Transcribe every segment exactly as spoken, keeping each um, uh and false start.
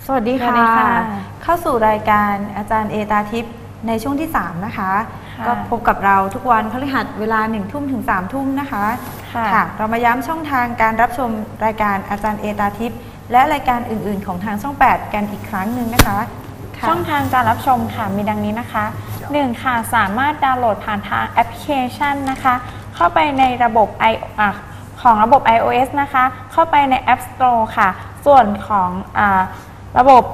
สวัสดีค่ะเข้าสู่รายการอาจารย์เอตาทิพย์ในช่วงที่สามนะคะก็พบกับเราทุกวันพฤหัสเวลาหนึ่งทุ่มถึงสามทุ่มนะคะค่ะเรามาย้ำช่องทางการรับชมรายการอาจารย์เอตาทิพย์และรายการอื่นๆของทางช่องแปดกันอีกครั้งหนึ่งนะคะช่องทางการรับชมค่ะมีดังนี้นะคะหนึ่งค่ะสามารถดาวน์โหลดผ่านทางแอปพลิเคชันนะคะเข้าไปในระบบ ไอ ของระบบ ไอ โอ เอส นะคะเข้าไปใน App Store ค่ะส่วนของอ่าระบบ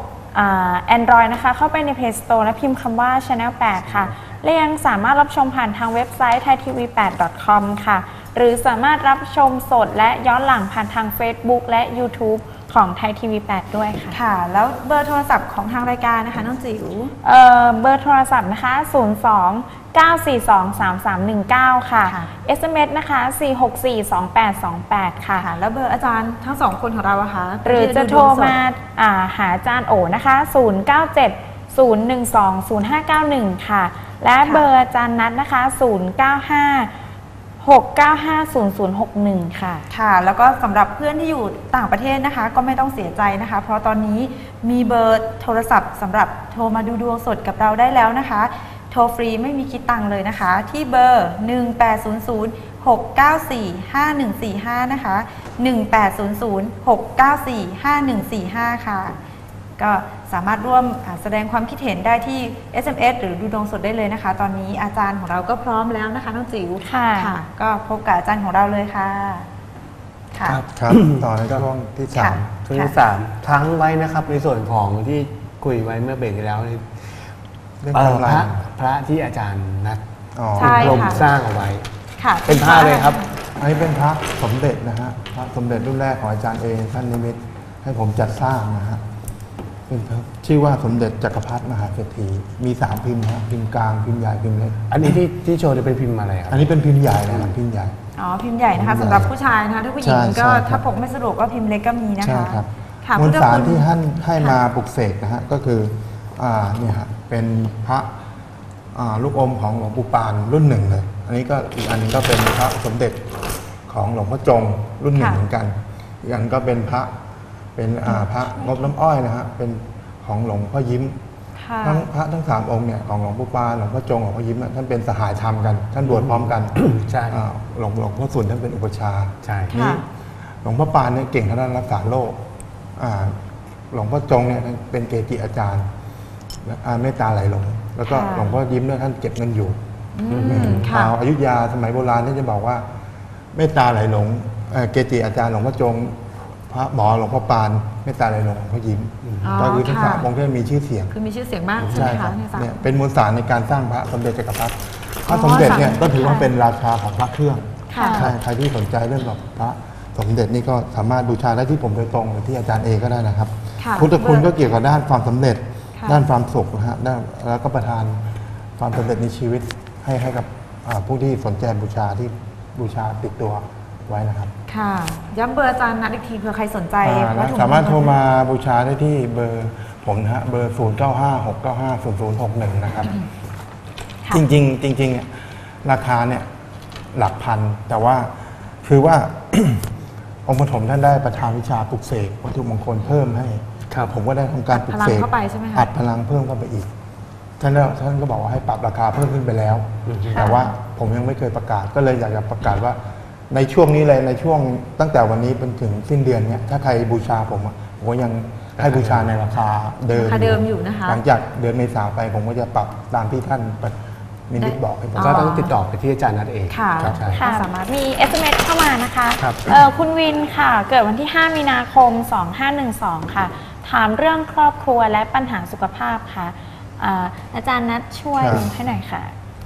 Android นะคะเข้าไปใน Play Store และพิมพ์คำว่า Channel แปด ค่ะและยังสามารถรับชมผ่านทางเว็บไซต์ ไทยทีวีแปด ดอท คอม ค่ะหรือสามารถรับชมสดและย้อนหลังผ่านทาง Facebook และ YouTube ของไทยทีวีแปดด้วยค่ะค่ะแล้วเบอร์โทรศัพท์ของทางรายการนะคะน้องจิ๋วเออเบอร์โทรศัพท์นะคะศูนย์ สอง เก้า สี่ สอง สาม สาม หนึ่ง เก้าค่ะ เอส เอ็ม เอส นะคะสี่ หก สี่ สอง แปด สอง แปดค่ะแล้วเบอร์อาจารย์ทั้งสองคนของเราอะคะหรือจะโทรมาหาอาจารย์โอนะคะศูนย์ เก้า เจ็ด ศูนย์ หนึ่ง สอง ศูนย์ ห้า เก้า หนึ่งค่ะและเบอร์อาจารย์นัทนะคะศูนย์ เก้า ห้า หก เก้า ห้า ศูนย์ ศูนย์ หก หนึ่งค่ะค่ะแล้วก็สำหรับเพื่อนที่อยู่ต่างประเทศนะคะก็ไม่ต้องเสียใจนะคะเพราะตอนนี้มีเบอร์โทรศัพท์สำหรับโทรมาดูดวงสดกับเราได้แล้วนะคะโทรฟรีไม่มีคิดตังค์เลยนะคะที่เบอร์หนึ่ง แปด ศูนย์ ศูนย์ หก เก้า สี่ ห้า หนึ่ง สี่ ห้านะคะหนึ่ง แปด ศูนย์ ศูนย์ หก เก้า สี่ ห้า หนึ่ง สี่ ห้าค่ะก็สามารถร่วมแสดงความคิดเห็นได้ที่ เอส เอ็ม เอส หรือดูดวงสดได้เลยนะคะตอนนี้อาจารย์ของเราก็พร้อมแล้วนะคะน้องจิ๋วค่ะก็พบกับอาจารย์ของเราเลยค่ะครับครับต่อในช่วงที่สามช่วงที่สามค้างไว้นะครับในส่วนของที่คุยไว้เมื่อเบรกที่แล้วพระพระที่อาจารย์นัดลมสร้างเอาไว้เป็นพระเลยครับอันนี้เป็นพระสมเด็จนะฮะพระสมเด็จรุ่นแรกของอาจารย์เองท่านนิมิตให้ผมจัดสร้างนะฮะเป็นชื่อว่าสมเด็จจักรพรรดิมหาเศรษฐีมีสามพิมพ์นะพิมพ์กลางพิมพ์ใหญ่พิมพ์เล็กอันนี้ที่ที่โชว์จะเป็นพิมพ์อะไรครับอันนี้เป็นพิมพ์ใหญ่นะครับพิมพ์ใหญ่อ๋อพิมพ์ใหญ่นะคะสำหรับผู้ชายนะคะถ้าผู้หญิงก็ถ้าพกไม่สะดวกก็พิมพ์เล็กก็มีนะคะใช่ครับมวลสารที่ท่านให้มาปลุกเสกนะฮะก็คืออ่าเนี่ยฮะเป็นพระลูกอมของหลวงปู่ปานรุ่นหนึ่งเลยอันนี้ก็อีกอันนึงก็เป็นพระสมเด็จของหลวงพ่อจงรุ่นหนึ่งเหมือนกันอีกอันก็เป็นพระเป็นพระงบน้ำอ้อยนะฮะเป็นของหลวงพ่อยิ้มทั้งพระทั้งสามองค์เนี่ยของหลวงปู่ปานหลวงพ่อจงหลวงพ่อยิ้มท่านเป็นสหายธรรมกันท่านบวชพร้อมกันใช่หลวงหลวงพ่อสุนท่านเป็นอุปชาใช่นี่หลวงพ่อปานเนี่ยเก่งทางด้านรักษาโรคหลวงพ่อจงเนี่ยเป็นเกจิอาจารย์เมตตาไหลหลงแล้วก็หลวงพ่อยิ้มเนี่ยท่านเก็บเงินอยู่ชาวอยุธยาสมัยโบราณท่านจะบอกว่าเมตตาไหลหลงเกจิอาจารย์หลวงพ่อจงพระหมอหลวงพ่อปานเมตตาไหลหลงหลวงพ่อยิ้มก็คือทั้งสามองค์ที่มีชื่อเสียงคือมีชื่อเสียงมากใช่ไหมคะเนี่ยเป็นมวลสารในการสร้างพระสมเด็จจักรพรรดิพระสมเด็จเนี่ยก็ถือว่าเป็นราชาของพระเครื่องใช่ใครที่สนใจเรื่องแบบพระสมเด็จนี่ก็สามารถบูชาได้ที่ผมโดยตรงหรือที่อาจารย์เอก็ได้นะครับพุทธคุณก็เกี่ยวกับด้านความสำเร็จด้านความสุขนะฮะแล้วก็ประทานความสำเร็จในชีวิตให้ให้กับผู้ที่สนใจบูชาที่บูชาติดตัวไว้นะครับค่ะย้ำเบอร์อาจารย์นัดอีกทีเผื่อใครสนใจสามารถโทรมาบูชาได้ที่เบอร์ผมนะฮะเบอร์ศูนย์ เก้า ห้า หก เก้า ห้า ศูนย์ ศูนย์ หก หนึ่งนะครับจริงๆจริงๆราคาเนี่ยหลักพันแต่ว่าคือว่า องค์ปฐมท่านได้ประทานวิชาปลุกเสกวัตถุมงคลเพิ่มให้ผมก็ได้ทำการปลุกเสกอัดพลังเพิ่มเข้าไปอีกท่านท่านก็บอกว่าให้ปรับราคาเพิ่มขึ้นไปแล้วแต่ว่าผมยังไม่เคยประกาศก็เลยอยากจะประกาศว่าในช่วงนี้เลยในช่วงตั้งแต่วันนี้เป็นถึงสิ้นเดือนเนี้ยถ้าใครบูชาผมผมก็ยังให้บูชาในราคาเดิมราคาเดิมอยู่นะคะหลังจากเดือนเมษายนไปผมก็จะปรับตามที่ท่านนิมิตบอกให้ผมก็ต้องติดต่อไปที่อาจารย์นัทเองค่ะค่ะสามารถมี เอส เอ็ม เอส เข้ามานะคะคุณวินค่ะเกิดวันที่ห้ามีนาคมสองห้าหนึ่งสองค่ะถามเรื่องครอบครัวและปัญหาสุขภาพค่ะอาจารย์นัทช่วยให้หน่อยค่ะ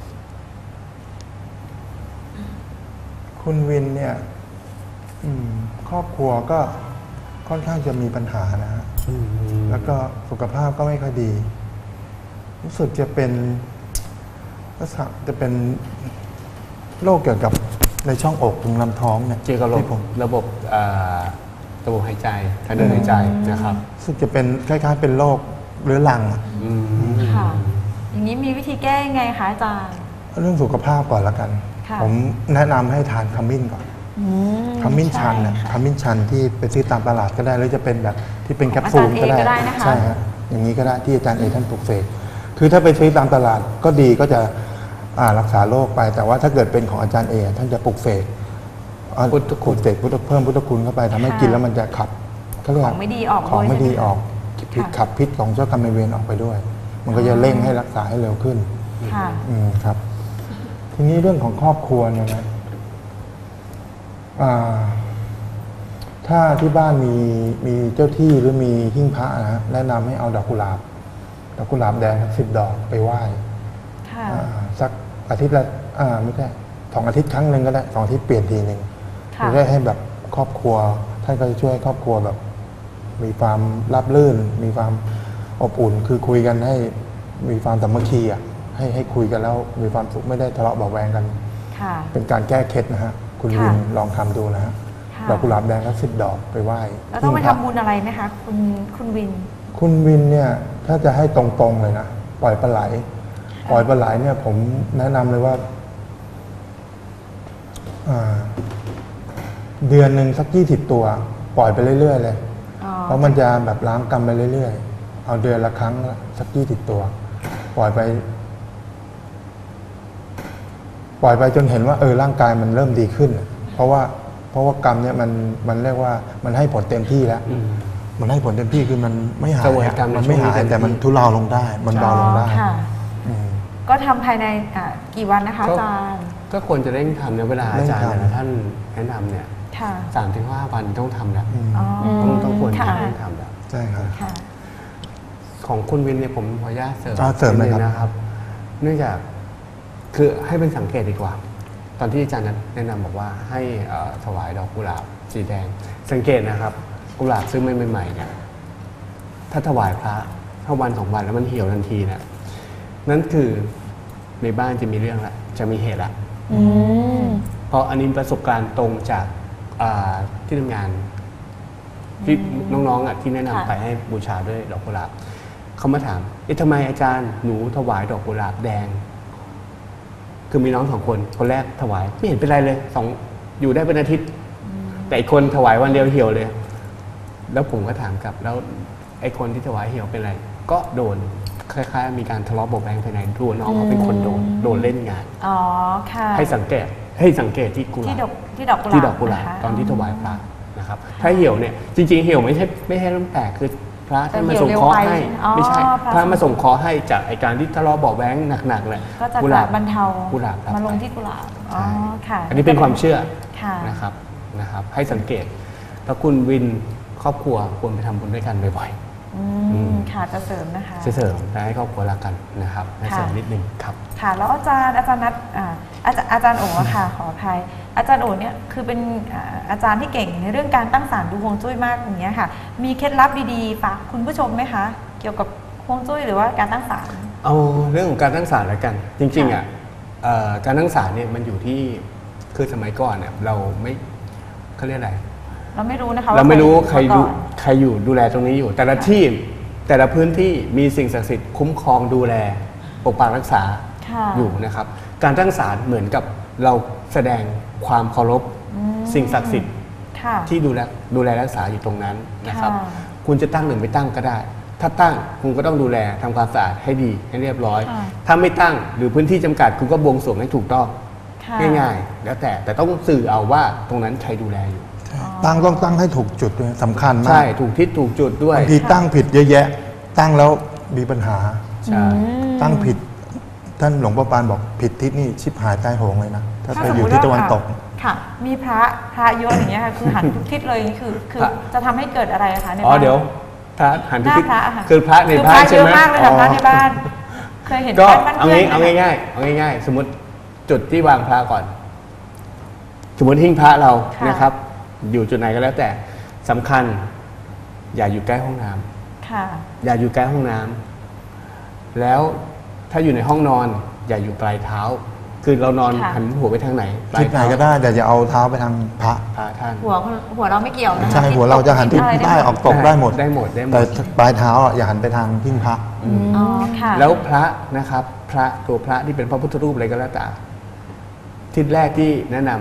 คุณวินเนี่ยครอบครัวก็ค่อนข้างจะมีปัญหานะฮะแล้วก็สุขภาพก็ไม่ค่อยดีรู้สึกจะเป็นจะเป็นโรคเกี่ยวกับในช่องอกถึงลำท้องเนี่ยเกี่ยวกับระบบระบบระบบหายใจทางเดินหายใจนะครับรู้สึกจะเป็นคล้ายๆเป็นโรคเรื้อรังค่ะอย่างนี้มีวิธีแก้ยังไงคะอาจารย์เรื่องสุขภาพก่อนละกันผมแนะนำให้ทานขมิ้นก่อนขมิ้นชันนะขมิ้นชันที่ไปซื้อตามตลาดก็ได้หรือจะเป็นแบบที่เป็นแคปซูลก็ได้ใช่ฮะอย่างนี้ก็ได้ที่อาจารย์เอท่านปลุกเสกคือถ้าไปซื้อตามตลาดก็ดีก็จะรักษาโรคไปแต่ว่าถ้าเกิดเป็นของอาจารย์เอท่านจะปลุกเสกพุทธคุณเสกพุทธเพิ่มพุทธคุณเข้าไปทำให้กินแล้วมันจะขับของไม่ดีออกของไม่ดีออกพิษขับพิษของเจ้ากรรมนายเวรออกไปด้วยมันก็จะเร่งให้รักษาให้เร็วขึ้นค่ะอืมครับทีนี้เรื่องของครอบครัวเนี่ยนะถ้าที่บ้านมีมีเจ้าที่หรือมีหิ้งพระนะแนะนำให้เอาดอกกุหลาบดอกกุหลาบแดงสิบดอกไปไหว้สักอาทิตย์ละไม่ใช่สองอาทิตย์ครั้งหนึ่งก็ได้สองอาทิตย์เปลี่ยนทีหนึ่งจะได้ให้แบบครอบครัวท่านก็จะช่วยครอบครัวแบบมีความราบรื่นมีความอบอุ่นคือคุยกันให้มีความสามัคคีอ่ะให้ให้คุยกันแล้วมีความสุขไม่ได้ทะเลาะเบาแวงกันเป็นการแก้เคล็ดนะฮะคุณวินลองทำดูนะฮะดอกกุหลาบแดงก็สิบดอกไปไหว้แล้วต้องไปทำบุญอะไรไหมคะคุณคุณวินคุณวินเนี่ยถ้าจะให้ตรงๆเลยนะปล่อยปลาไหลปล่อยปลาไหลเนี่ยผมแนะนำเลยว่าเดือนหนึ่งสักยี่สิบตัวปล่อยไปเรื่อยๆเลยเพราะมันจะแบบล้างกรรมไปเรื่อยๆเอาเดือนละครั้งสักยี่สิบตัวปล่อยไปปล่อยไปจนเห็นว่าเออร่างกายมันเริ่มดีขึ้นเพราะว่าเพราะว่ากรรมเนี่ยมันมันเรียกว่ามันให้ผลเต็มที่แล้วมันให้ผลเต็มที่คือมันไม่หายมันไม่หายแต่มันทุเลาลงได้มันเบาลงได้ก็ทำภายในกี่วันนะคะอาจารย์ก็ควรจะเร่งทำในเวลาอาจารย์ท่านแนะนำเนี่ยสามถึงห้าวันต้องทำแล้วต้องต้องควรจะเร่งทำแล้วใช่ครับของคุณวินเนี่ยผมขออนุญาตเสริมเสริมเลยนะครับเนื่องจากคือให้เป็นสังเกตดีกว่าตอนที่อาจารย์แนะนำบอกว่าให้ถวายดอกกุหลาบสีแดงสังเกตนะครับกุหลาบซื้อใหม่ๆเนี่ยถ้าถวายพระถ้าวันสองวันแล้วมันเหี่ยวทันทีนะนั่นคือในบ้านจะมีเรื่องละจะมีเหตุละเพราะอันนี้ประสบการณ์ตรงจากที่ทำงานที่น้องๆอ่ะที่แนะนำไปให้บูชาด้วยดอกกุหลาบเขามาถามเอ๊ะทำไมอาจารย์หนูถวายดอกกุหลาบแดงคือมีน้องสองคนคนแรกถวายไม่เห็นเป็นไรเลยสองอยู่ได้เป็นอาทิตย์แต่อีกคนถวายวันเดียวเหี่ยวเลยแล้วผมก็ถามกลับแล้วไอ้คนที่ถวายเหี่ยวเป็นไรก็โดนคล้ายๆมีการทะเลาะเบาแวงภายในตัวน้องเขาเป็นคนโดนโดนเล่นงานอ๋อค่ะให้สังเกตให้สังเกตที่กุหลาบที่ดอกที่ดอกกุหลาบที่ดอกกุหลาบตอนที่ถวายพระนะครับถ้าเหี่ยวเนี่ยจริงๆเหี่ยวไม่ใช่ไม่ใช่เรื่องแปลกคือพระท่านมาส่งเคราะห์ให้ไม่ใช่พระมาส่งเคราะห์ให้จากไอการที่ทะเลาะเบาแวงหนักๆเลยก็จะบรรเทากุหลาบมาลงที่กุหลาบอ๋อค่ะอันนี้เป็นความเชื่อนะครับนะครับให้สังเกตถ้าคุณวินครอบครัวควรไปทำบุญด้วยกันบ่อยๆค่ะจะเสริมนะคะจะเสริมให้ครอบครัวรักกันนะครับให้เสริมนิดนึงครับค่ะแล้วอาจารย์อาจารย์นัทอาจารย์อาจารย์โอ๋ค่ะขออภัยอาจารย์โอ๋เนี่ยคือเป็นอาจารย์ที่เก่งในเรื่องการตั้งศาลดูฮวงจุ้ยมากอย่างเงี้ยค่ะมีเคล็ดลับดีๆฝากคุณผู้ชมไหมคะเกี่ยวกับฮวงจุ้ยหรือว่าการตั้งศาลเอาเรื่องของการตั้งศาลแล้วกันจริงๆอ่ะการตั้งศาลเนี่ยมันอยู่ที่คือสมัยก่อนเนี่ยเราไม่เขาเรียกอะไรเราไม่รู้นะคะเราไม่รู้ใครดูใครอยู่ดูแลตรงนี้อยู่แต่ละที่แต่ละพื้นที่มีสิ่งศักดิ์สิทธิ์คุ้มครองดูแลปกปักรักษาอยู่นะครับการตั้งศาลเหมือนกับเราแสดงความเคารพสิ่งศักดิ์สิทธิ์ที่ดูแลดูแลรักษาอยู่ตรงนั้นนะครับคุณจะตั้งหรือไม่ตั้งก็ได้ถ้าตั้งคุณก็ต้องดูแลทำความสะอาดให้ดีให้เรียบร้อยถ้าไม่ตั้งหรือพื้นที่จำกัดคุณก็บวงสรวงให้ถูกต้องง่ายๆแล้วแต่แต่ต้องสื่อเอาว่าตรงนั้นใครดูแลอยู่ตั้งต้องตั้งให้ถูกจุดด้วยสำคัญมากใช่ถูกทิศถูกจุดด้วยบางทีตั้งผิดเยอะแยะตั้งแล้วมีปัญหาใช่ตั้งผิดท่านหลวงพ่อปานบอกผิดทิศนี่ชิบหายใต้โหงเลยนะถ้าไปอยู่ที่ตะวันตกค่ะมีพระพระเยอะอย่างเงี้ยค่ะคือหันทุกทิศเลยคือคือจะทำให้เกิดอะไรคะในบ้านอ๋อเดี๋ยวพระหันทุกทิศคือพระในบ้านใช่ไหมเยอะมากเลยค่ะพระในบ้านเคยเห็นก็เอาง่ายเอาง่ายเอาง่ายๆสมมติจุดที่วางพระก่อนสมมติหิ้งพระเรานะครับอยู่จุดไหนก็แล้วแต่สำคัญอย่าอยู่ใกล้ห้องน้ำอย่าอยู่ใกล้ห้องน้ำแล้วถ้าอยู่ในห้องนอนอย่าอยู่ปลายเท้าคือเรานอนหันหัวไปทางไหนทิศไหนก็ได้แต่อย่าเอาเท้าไปทางพระพระท่านหัวหัวเราไม่เกี่ยวนะใช่หัวเราจะหันทิศได้ออกตกได้หมดได้หมดได้หมดแต่ปลายเท้าอย่าหันไปทางหิ้งพระแล้วพระนะครับพระตัวพระที่เป็นพระพุทธรูปอะไรก็แล้วแต่ทิศแรกที่แนะน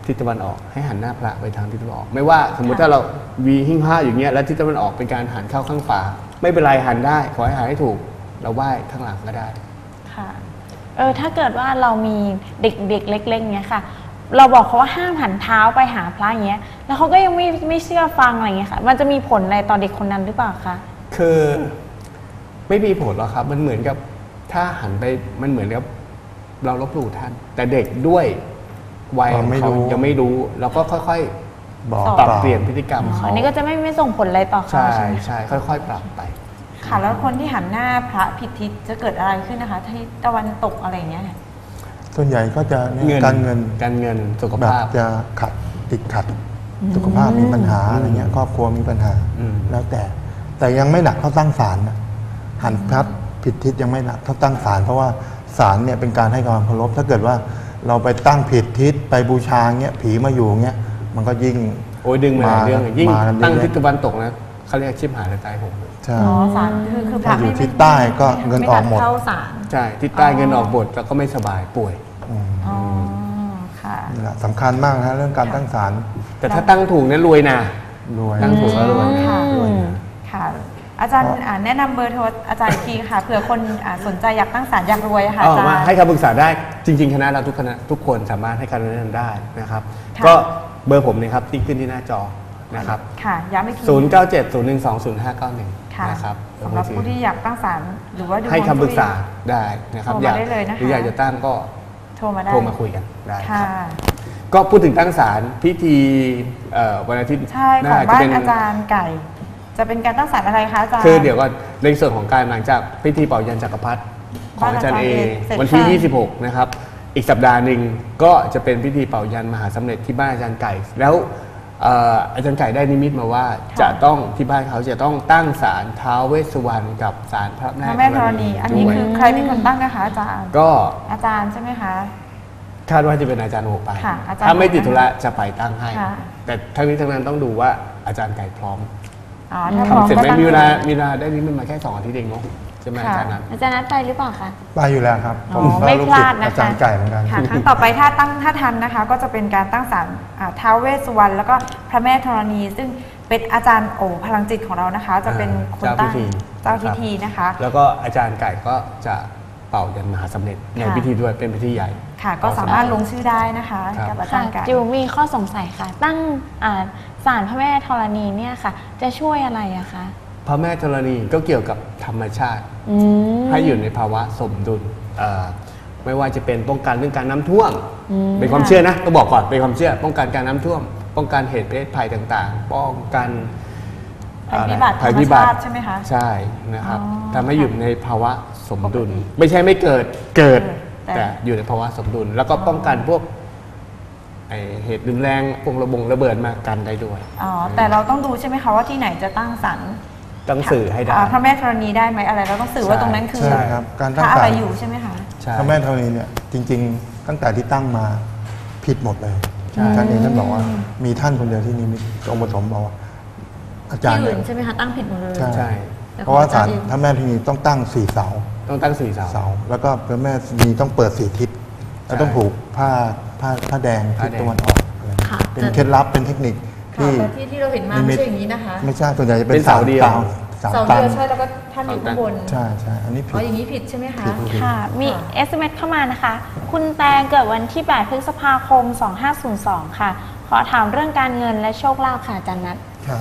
ทิศตะวันออกให้หันหน้าพระไปทางทิศตะวันออก ไม่ว่าสมมุติถ้าเราวีหิ้งผ้าอย่างเงี้ยแล้วทิศตะวันออกเป็นการหันเข้าข้างฝาไม่เป็นไรหันได้ขอให้หันให้ถูกเราไหว้ข้างหลังก็ได้ค่ะเออถ้าเกิดว่าเรามีเด็กๆเล็กๆเงี้ยค่ะเราบอกเขาว่าห้ามหันเท้าไปหาพระอย่างเงี้ยแล้วเขาก็ยังไม่ไม่เชื่อฟังอะไรเงี้ยค่ะมันจะมีผลอะไรต่อเด็กคนนั้นหรือเปล่าคะคือไม่มีผลหรอกครับมันเหมือนกับถ้าหันไปมันเหมือนกับเราลบหลู่ท่าน แต่เด็กด้วยวัยของเขายังไม่รู้เราก็ค่อยๆบอกปรับต่อเปลี่ยนพฤติกรรมอ๋อเขาอันนี้ก็จะไม่ไม่ส่งผลอะไรต่อเขาใช่ใช่ไหมใช่ค่อยๆ ปรับไปค่ะแล้วคนที่หันหน้าพระผิดทิศจะเกิดอะไรขึ้นนะคะที่ตะวันตกอะไรอย่างเงี้ยส่วนใหญ่ก็จะเนี่ยเงินการเงินการเงินสุขแบบภาพจะขัดติดขัด สุขภาพมีปัญหาอะไรเงี้ยครอบครัวมีปัญหาอืมแล้วแต่ แต่ยังไม่หนักเท่าตั้งศาลนะหันพลัดผิดทิศยังไม่หนักเท่าตั้งศาลเพราะว่าศาลเนี่ยเป็นการให้ความเคารพถ้าเกิดว่าเราไปตั้งผิดทิศไปบูชาเงี้ยผีมาอยู่เงี้ยมันก็ยิ่งโอ้ยดึงมาหลายเรื่องยิ่งมากันเยอะตั้งทิศตะวันตกนะเขาเรียกชิบหายเลยตายโหงใช่อ๋อศาลคือคือพระถ้าอยู่ไม่ทิศใต้ก็เงินออกหมดไเข้าศาลใช่ทิศใต้เงินออกบทแล้วก็ไม่สบายป่วยอืมอ๋อค่ะนี่แหละสำคัญมากนะเรื่องการตั้งศาลแต่ถ้าตั้งถูกเนี่ยรวยนะรวยตั้งถูกแล้วรวยค่ะรวยนะค่ะ อาจารย์อ่าแนะนำเบอร์โทรอาจารย์อีกทีค่ะเผื่อคนอ่าสนใจอยากตั้งศาลอยากรวยอะค่ะอ๋อาอจารมาย์ให้คำปรึกษาได้จริง ๆ คณะเราทุกคณะทุกคนสามารถให้คำแนะนำได้นะครับค่ะก็เบอร์ผมเนี่ยครับที่ขึ้นที่หน้าจอนะครับค่ะย้ำอีกทีศูนย์ เก้า เจ็ด ศูนย์ หนึ่ง สอง ศูนย์ ห้า เก้า หนึ่งค่ะนะครับสำหรับผู้ที่อยากตั้งศาลหรือว่าดูให้คำปรึกษาฮวงจุ้ยได้นะครับโทรมาอยากได้เลยนะคะหรืออยากจะตั้งก็โทรมาได้โทรมาคุยกันได้คค่ะรับก็พูดถึงตั้งศาลพิธีเอ่อวันอาทิตย์ใช่หขน้าองจะบ้าเป็น นอาจารย์ไก่ จะเป็นการตั้งศาลอะไรคะอาจารย์คือเดี๋ยวก็ในส่วนของการหลังจากพิธีเป่ายันจักรพรรดิของอาจารย์เอเสร็จวันที่ค่ะยี่สิบหก นะครับ อีกสัปดาห์หนึ่งก็จะเป็นพิธีเป่ายันมหาสำเร็จที่บ้านอาจารย์ไก่ แล้วเอ่ออาจารย์ไก่ได้นิมิตมาว่าค่ะจะต้องที่บ้านเขาจะต้องตั้งศาลท้าวเวสสุวรรณกับศาลพระพแม่ระแม่ธรณี อันนี้ด้วยคือใครเป็นคนตั้งนะคะอาจารย์ก็อาจารย์ใช่ไหมคะคาดว่าจะเป็นอาจารย์โอไปค่ะอาจารย์ถ้าไม่ติดโอธุระจะไปตั้งให้ค่ะแต่ทั้งนี้ทั้งนั้นต้องดูว่าอาจารย์ไก่พร้อมอ๋อถ้าพร้อมทำเสร็จก็ไหมตั้งมีเวลาเลยมีเวลาได้นิมิตมาแค่สองอาทิตย์เองเนาะใช่ไหมอาจารย์นั้นอาจารย์นัดไปหรือเปล่าคะไปอยู่แล้วครับอ๋อผมก็ไม่ลูกพศิษลาดย์นะคะอาจารย์ไก่เหมือนกันค่ะครั้งต่อไปถ้าตั้งถ้าทันนะคะ ก็จะเป็นการตั้งศาลอ่าท้าวเวสสุวรรณแล้วก็พระแม่ธรณี ซึ่งเป็นอาจารย์โอพลังจิตของเรานะคะ จะเป็นคนตั้งเจ้าพิธีเจ้าพิธีนะคะแล้วก็อาจารย์ไก่ก็จะเป่ายันมหาสำเร็จในค่ะพิธีด้วยเป็นพิธีใหญ่ค่ะ ก็สามารถลงชื่อได้นะคะครับกับอาจาค่ะรย์ไก่จิวมีข้อสงสัยค่ะ ตั้งอ่าศาลพระแม่ธรณีเนี่ยค่ะ จะช่วยอะไรอะคะพระแม่ธรณีก็เกี่ยวกับธรรมชาติอืมให้อยู่ในภาวะสมดุลเอ่อไม่ว่าจะเป็นป้องกันเรื่องการน้ำท่วมอืมเป็นความเชื่อนะต้องบอกก่อนเป็นความเชื่อ ป้องกันการน้ำท่วม ป้องกันเหตุเพศภัยต่างๆ ป้องกันภัยพิบัติภัยพิบัติธรรมชาติใช่ไหมคะใช่นะครับอ๋อทำให้อยู่ในภาวะสมดุล ไม่ใช่ไม่เกิดเกิดแต่แต่อยู่ในภาวะสมดุล แล้วก็ป้องกันพวกไอ้เหตุรุนแรงพวกระบงระเบิดมากันได้ด้วยอ๋อแต่เราต้องดูใช่ไหมคะว่าที่ไหนจะตั้งศาลต้องสื่อให้ได้อ่าพระแม่ธรณีได้ไหมอะไรเราต้องสื่อว่าใช่ตรงนั้นคือใช่ครับการพตั้งระอะศาไรลอยู่ใช่ไหมคะใช่พระแม่ธรณีเนี่ยจริง ๆ ตั้งแต่ที่ตั้งมาผิดหมดเลยใช่ท่านเองท่านบอกว่ามีท่านคนเดียวที่นิมิตองค์ปฐมบอกว่าอาจารที่ย์เนี่อื่ยนใช่ไหมคะตั้งผิดหมดเลยใช่ใช่แต่เพราะว่าของศาลอาจารย์เองพระแม่ธรณีต้องตั้งสี่เสาต้องตั้งสี่เสาเสา แล้วก็พระแม่ธรณีต้องเปิดสี่ทิศแล้วต้องผูกผ้าผ้าผ้าแดงผ้าทิศแดงตะวันออกอะไรค่ะเป็นเคล็ดลับเป็นเทคนิคค่ะที่แต่ที่ที่เราเห็นมาไม่ใช่อย่างนี้นะคะไม่ใช่ส่วนใหญ่จะเป็นเป็นเสาเดียวเสาเสาตัเดีนยวใช่แล้วก็ท่านอยู่ข้างบนใช่ใช่อันนี้ผิอ๋อดอย่างนี้ผิดใช่ไหมคะผิดผิดค่ะ มีค่ะเอส เอ็ม เอส เข้ามานะคะ คุณแตงเกิดวันที่ แปด พฤษภาคม สองห้าศูนย์สอง ค่ะ ขอถามเรื่องการเงินและโชคลาภค่ะอาจารย์นัทครับ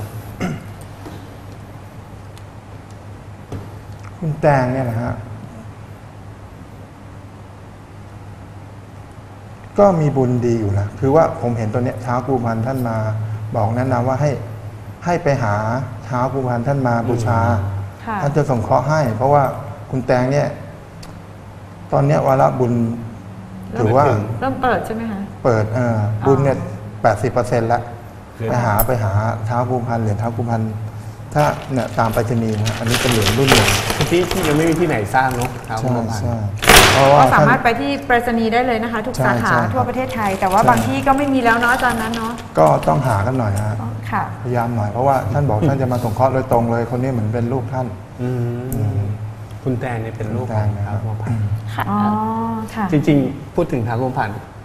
คุณแตงเนี่ยนะฮะก็มีบุญดีอยู่นะคือว่าผมเห็นตัวเนี้ยเท้ากูพันท่านมาบอกแนะนำว่าให้ให้ไปหาเท้ากูพันท่านมาบูชาค่ะท่านจะส่งเคราะห์ให้ เพราะว่าคุณแตงเนี่ย ตอนเนี้ยวาระบุญถือว่าเริ่มเปิดใช่ไหมคะเปิดเออบุญเนี่ยแปดสิบเปอร์เซ็นต์แล้วคือไปหาไปหาเท้ากูพันเหรียญเท้ากูพันถ้าเนี่ยตามไปรษณีย์นะอันนี้เป็นเหรียญรุ่นหนึ่งที่ที่ยังไม่มีที่ไหนสร้างเนาะท้าวใช่พนมพันใช่เพราะว่าก็สาท่านมารถไปที่ไปรษณีย์ได้เลยนะคะ ทุกใช่สาขาใช่ทั่วประเทศไทย แต่ว่าใช่บางที่ก็ไม่มีแล้วเนาะอาจารย์นั้นเนาะก็ต้องหากันหน่อยฮะอ๋อค่ะพยายามหน่อยเพราะว่าท่านบอกท่านจะมาส่งเคราะห์โดยตรงเลย คนนี้เหมือนเป็นลูกท่านอืมคุณแตนเนี่ยเป็นลูกคุณแตของนนะครับท้าวพนมพันค่ะอ๋อ ค่ะจริงๆ พูดถึงท้าวพนมพัน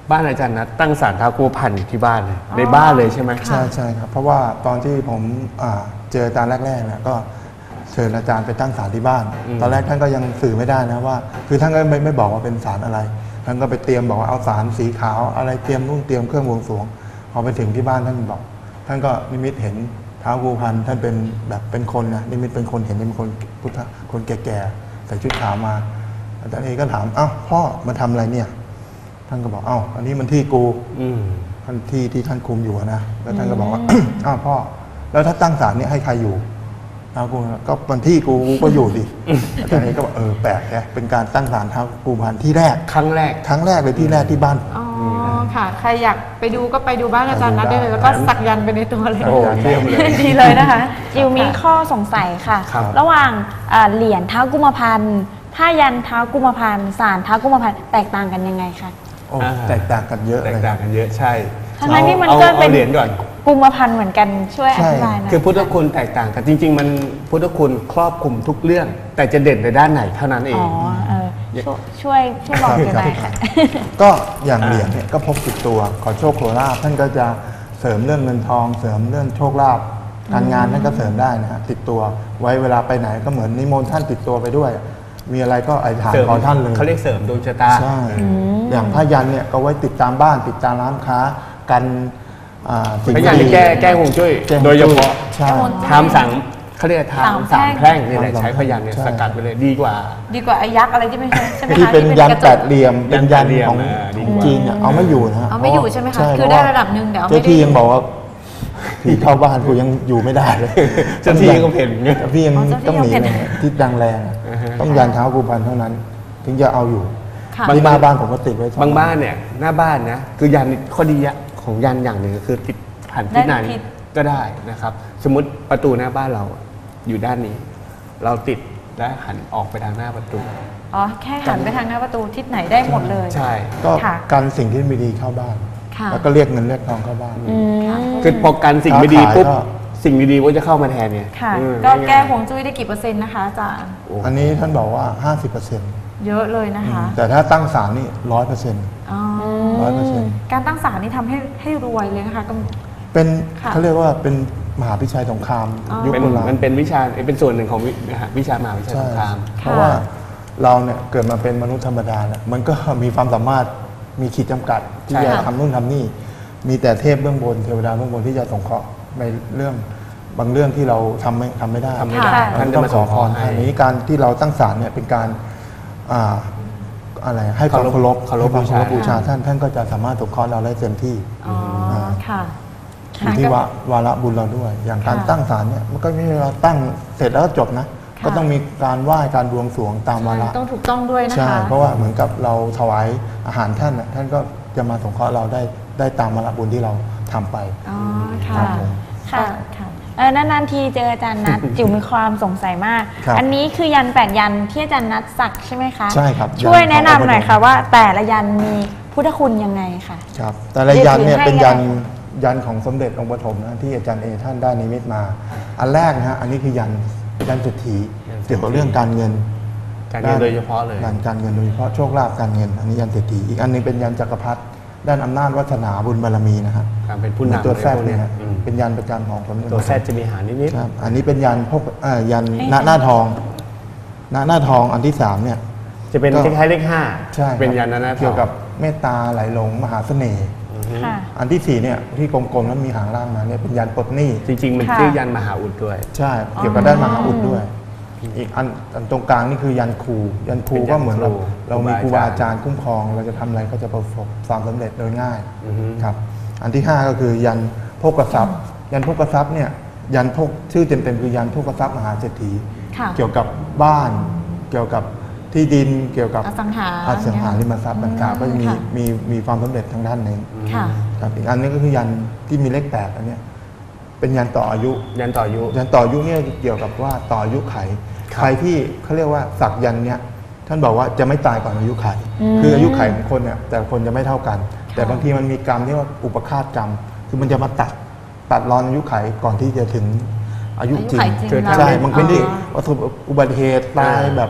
บ้านอาจารย์นัดตั้งศาลท้าวกุมพันธ์อยู่ที่บ้านเลยในบ้านเลยใช่ไหมใช่ใช่ครับเพราะว่าตอนที่ผมอ่าเจออาจารย์แรกๆเนี่ยก็เชิญอาจารย์ไปตั้งศาลที่บ้านอืมตอนแรกท่านก็ยังสื่อไม่ได้นะว่า คือท่านก็ไม่ไม่บอกว่าเป็นศาลอะไรท่านก็ไปเตรียมบอกว่าเอาศาลสีขาวอะไรเตรียมนู่นเตรียมเครื่องบวงสรวงพอไปถึงที่บ้านท่านบอก ท่านก็นิมิตเห็นท้าวกุมพันธ์ท่านเป็นแบบเป็นคนนะนิมิตเป็นคนเห็นเป็นคนพุทธคนแก่ๆใส่ชุดขาวมาอาจารย์เอก็ถามเอ้าพ่อมาทำอะไรเนี่ยท่านก็บอกเอ้าอันนี้มันที่กูอืมท่านที่ที่ท่านคุมอยู่นะแล้วท่านก็บอกว่า อ้าวพ่อแล้วถ้าตั้งศาลเนี่ยให้ใครอยู่ท้าวกุมพันธ์ก็มันที่กูกูก็อยู่ดิอาจารย์เอก็บอกเออแปลกแฮะเป็นการตั้งศาลท้าวกุมพันธ์ที่แรกครั้งแรกครั้งแรกเลยที่แรกที่บ้านผมอ๋อค่ะ ใครอยากไปดูก็ไปดูบ้านอาจารย์นัดได้เลยแล้วก็สักยันต์ไปในตัวเลยโอ้เยี่ยมเลยดีเลยนะคะจิวมีข้อสงสัยค่ะครับระหว่างอ่าเหรียญท้าวกุมพันธ์ถ้ายันท้าวกุมพันธ์สารท้าวกุมพันธ์แตกต่างกันยังไงคะโอ้แตกต่างกันเยอะแตเลกยต่างกันเยอะใช่ทั้งๆที่มันอาก็อาเป็นเหรียญก่อนกุมพันธ์เหมือนกันช่วยอใช่ธิบายหน่อยคือพุทธคุณแตกต่างกันจริง ๆ มันพุทธคุณครอบคลุมทุกเรื่อง แต่จะเด่นในด้านไหนเท่านั้นเออ๋งอเออช่วยช่วยช่วยบอกกันหน่อยค่ะก็อย่างเหรียญเนี่ยก็พกติดตัวขอโชคขอลาภท่านก็จะเสริมเรื่องเงินทอง เสริมเรื่องโชคลาภการงานท่านก็เสริมได้นะฮะติดตัวไว้เวลาไปไหนก็เหมือนนิมนต์ท่านติดตัวไปด้วย มีอะไรก็อธิษฐานเสริมขอท่านเลยเขาเรียกเสริมดวงชะตาใช่อย่างผ้ายันเนี่ยก็ไว้ติดตามบ้านติดตามร้านค้ากันอ่าสิ่งพยายามจะแก้แก้ฮวงจุ้ยแก้ฮวงโดยเฉพาะใช่ทำสังเขาเรียกทำสามแพร่งสามแพร่งนี่แหละสามใช้พยานเนี่ยใช่สกัดไปเลยดีกว่าดีกว่าไอ้ยักษ์อะไรที่ไม่ใช่ใช่ไหมคะที่เป็นยันกระจแปกดเหลี่ยมเป็นยันยันแปดเหลี่ยมของอ่าดีกว่าจีนเนี่ยเอาไม่อยู่นะฮะเอาไม่อยู่ใช่ไหมคะเพาคือได้ระดับหนึ่งแต่เอาไม่ได้เจ้าที่ยังบอกว่าผีเข้าบ้านกูยังอยู่ไม่ได้เลยเจ้าที่ก็เห็นไงเจ้าที่ยังอ๋อเจ้าที่ต้องหนียังเห็นเลยที่ดังแรงอะอ่าฮะต้องยันเท้ากูพันเท่านั้น ถึงจะเอาอยู่ค่ะที่หน้าบ้านผมก็ติดไว้สอบางบ้านเนี่ยหน้าบ้านนะคือยันข้อดีอะของยันอย่างหนึ่งก็คือติดหันทิศไหนได้ทิศก็ได้นะครับ สมมติประตูหน้าบ้านเราอยู่ด้านนี้ เราติดและหันออกไปทางหน้าประตูอ๋อแค่หันไปทางหน้าประตูทิศไหนได้หมดเลยใช่ก็ค่ะกันสิ่งที่ไม่ดีเข้าบ้านค่ะแล้วก็เรียกเงินเรียกทองเข้าบ้านค่ะคือพอกันสิ่งไม่ดีค้าขายปุ๊บก็สิ่งดีๆก็จะเข้ามาแทนไงค่ะอืมก็แก้ง่ายๆฮวงจุ้ยได้กี่เปอร์เซ็นต์นะคะอาจารย์โอ้อันนี้ท่านบอกว่า ห้าสิบเปอร์เซ็นต์เยอะเลยนะคะแต่ถ้าตั้งศาลนี่ร้อยเปอร์เซ็นต์อ๋อร้อยเปอร์เซ็นต์การตั้งศาลนี่ทำให้ให้รวยเลยนะคะก็เป็นค่ะเขาเรียกว่าเป็นมหาพิชัยสงครามอ๋อยุคเป็นโบราณมันเป็นวิชาเป็นส่วนหนึ่งของวิวิชามหาวิชาสใช่งครามเพราะว่าเราเนี่ยเกิดมาเป็นมนุษย์ธรรมดาเนี่ยมันก็มีความสามารถมีขีดจำกัดที่ใช่จะครับทำนู่นทำนี่ มีแต่เทพเบื้องบนเทวดาเบื้องบนที่จะสงเคราะห์ในเรื่องบางเรื่องที่เราทำไม่ทำไม่ได้ทำไม่ได้ค่ะท่านจะต้องมาขสออนพรให้อันนี้การที่เราตั้งศาลเนี่ยเป็นการอ่าอะไรให้ความเคารพเคารพให้ความเคารพบูบูชาชาท่านท่านก็จะสามารถสงเคราะห์เราได้เต็มที่อ๋อค่ะอยู่ที่วาวาระบุญเราด้วย อย่างการค่ะตั้งศาลเนี่ยมันก็ไม่ใช่เราตั้งเสร็จแล้วก็จบนะค่ะก็ต้องมีการไหว้การบวงสรวงตามวาระต้องถูกต้องด้วยนะใช่คะเพราะว่าเหมือนกับเราถวายอาหารท่านน่ะท่านก็จะมาสงเคราะห์เราได้ได้ตามวาระบุญที่เราทำไปอ๋อคค่ะรับผมค่ะค่ะเออนานๆทีเจออาจารย์นัท จิ๋วมีความสงสัยมากครับอันนี้คือยันแปดยันที่อาจารย์นัทสักใช่ไหมคะใช่ครับช่วยยันของแนะนำหน่อยพระพุทธค่ะว่าแต่ละยันมีพุทธคุณยังไงค่ะครับแต่ละยันเนี่ยหรือถือให้เป็นยันก็ได้ยันของสมเด็จองค์ปฐมนะที่อาจารย์เอท่านได้นิมิตมา อันแรกนะฮะอันนี้คือยันยันเศรษฐียันเศรษฐีเกี่ยวกับเรื่องการเงินการเงินโดยเฉพาะเลยด้านการเงินโดยเฉพาะโชคลาภการเงิน อันนี้ยันเศรษฐีอีกอันหนึงเป็นยันจักรพรรดิด้านอำนาจวัฒนาบุญบารมีนะฮะการเป็นผู้นำตัวแซดอะไรพวกเนี่ยอืมเป็นยันประจำของสมเด็จตัวแซดจะมีหางนิดครับอันนี้เป็นยันพวกเอ่อยันให้หน้าหน้าทองหน้าหน้าทองอันที่สามเนี่ยๆจะเป็นก็คล้ายๆเลขห้าใช่ครับเป็นยันนะนะเกี่ยวกับเมตตาไหลหลงมหาเสน่ห์ค่ะอันที่สี่เนี่ยที่กลมๆแล้วมีหางล่างมาเนี่ยเป็นยันปลดหนี้จริงๆ มันค่ะชื่อยันมหาอุดด้วยใช่เกี่ยวกับด้านมหาอุดด้วย อีกอันอันตรงกลางนี่คือยันครูยันครูเป็นยันก็เหมือนเราครูเรามีคครูรูบาบาอาอาจาจาร รย์ย์คุ้มครองเราจะทำอะไรก็จะประสบความสำเร็จโดยง่ายอือฮึครับอันที่ห้าก็คือยันโภคทรัพย์ ยันโภคทรัพย์เนี่ยยันโภคชื่อเต็มๆคือยันโภคทรัพย์มหาเศรษฐีค่ะเกี่ยวกับบ้าน เกี่ยวกับที่ดินเกี่ยวกับอสังหาอสังหาริมทรัพย์ต่างๆก็จะมีค่ะมีมีความสำเร็จทางด้านนี้ค่ะครับอีกอันนึงก็คือยันที่มีเลขแปดอันเนี้ยเป็นยันต่ออายุยันต่ออายุยันต่ออายุเนี่ยเกี่ยวกับว่าต่ออายุไขครับใครที่เขาเรียกว่าสักยันเนี่ยท่านบอกว่าจะไม่ตายก่อนอายุไข คืออายุไขของคนเนี่ยแต่ละคนจะไม่เท่ากัน แต่บางทีมันมีกรรมที่ว่าอุปคาตกรรม คือมันจะมาตัดตัดรอนอายุไขก่อนที่จะถึงอายุจริงอายุไขจริงใช่แล้วบางคนที่อ๋อประสบอุบัติเหตุตายแบบ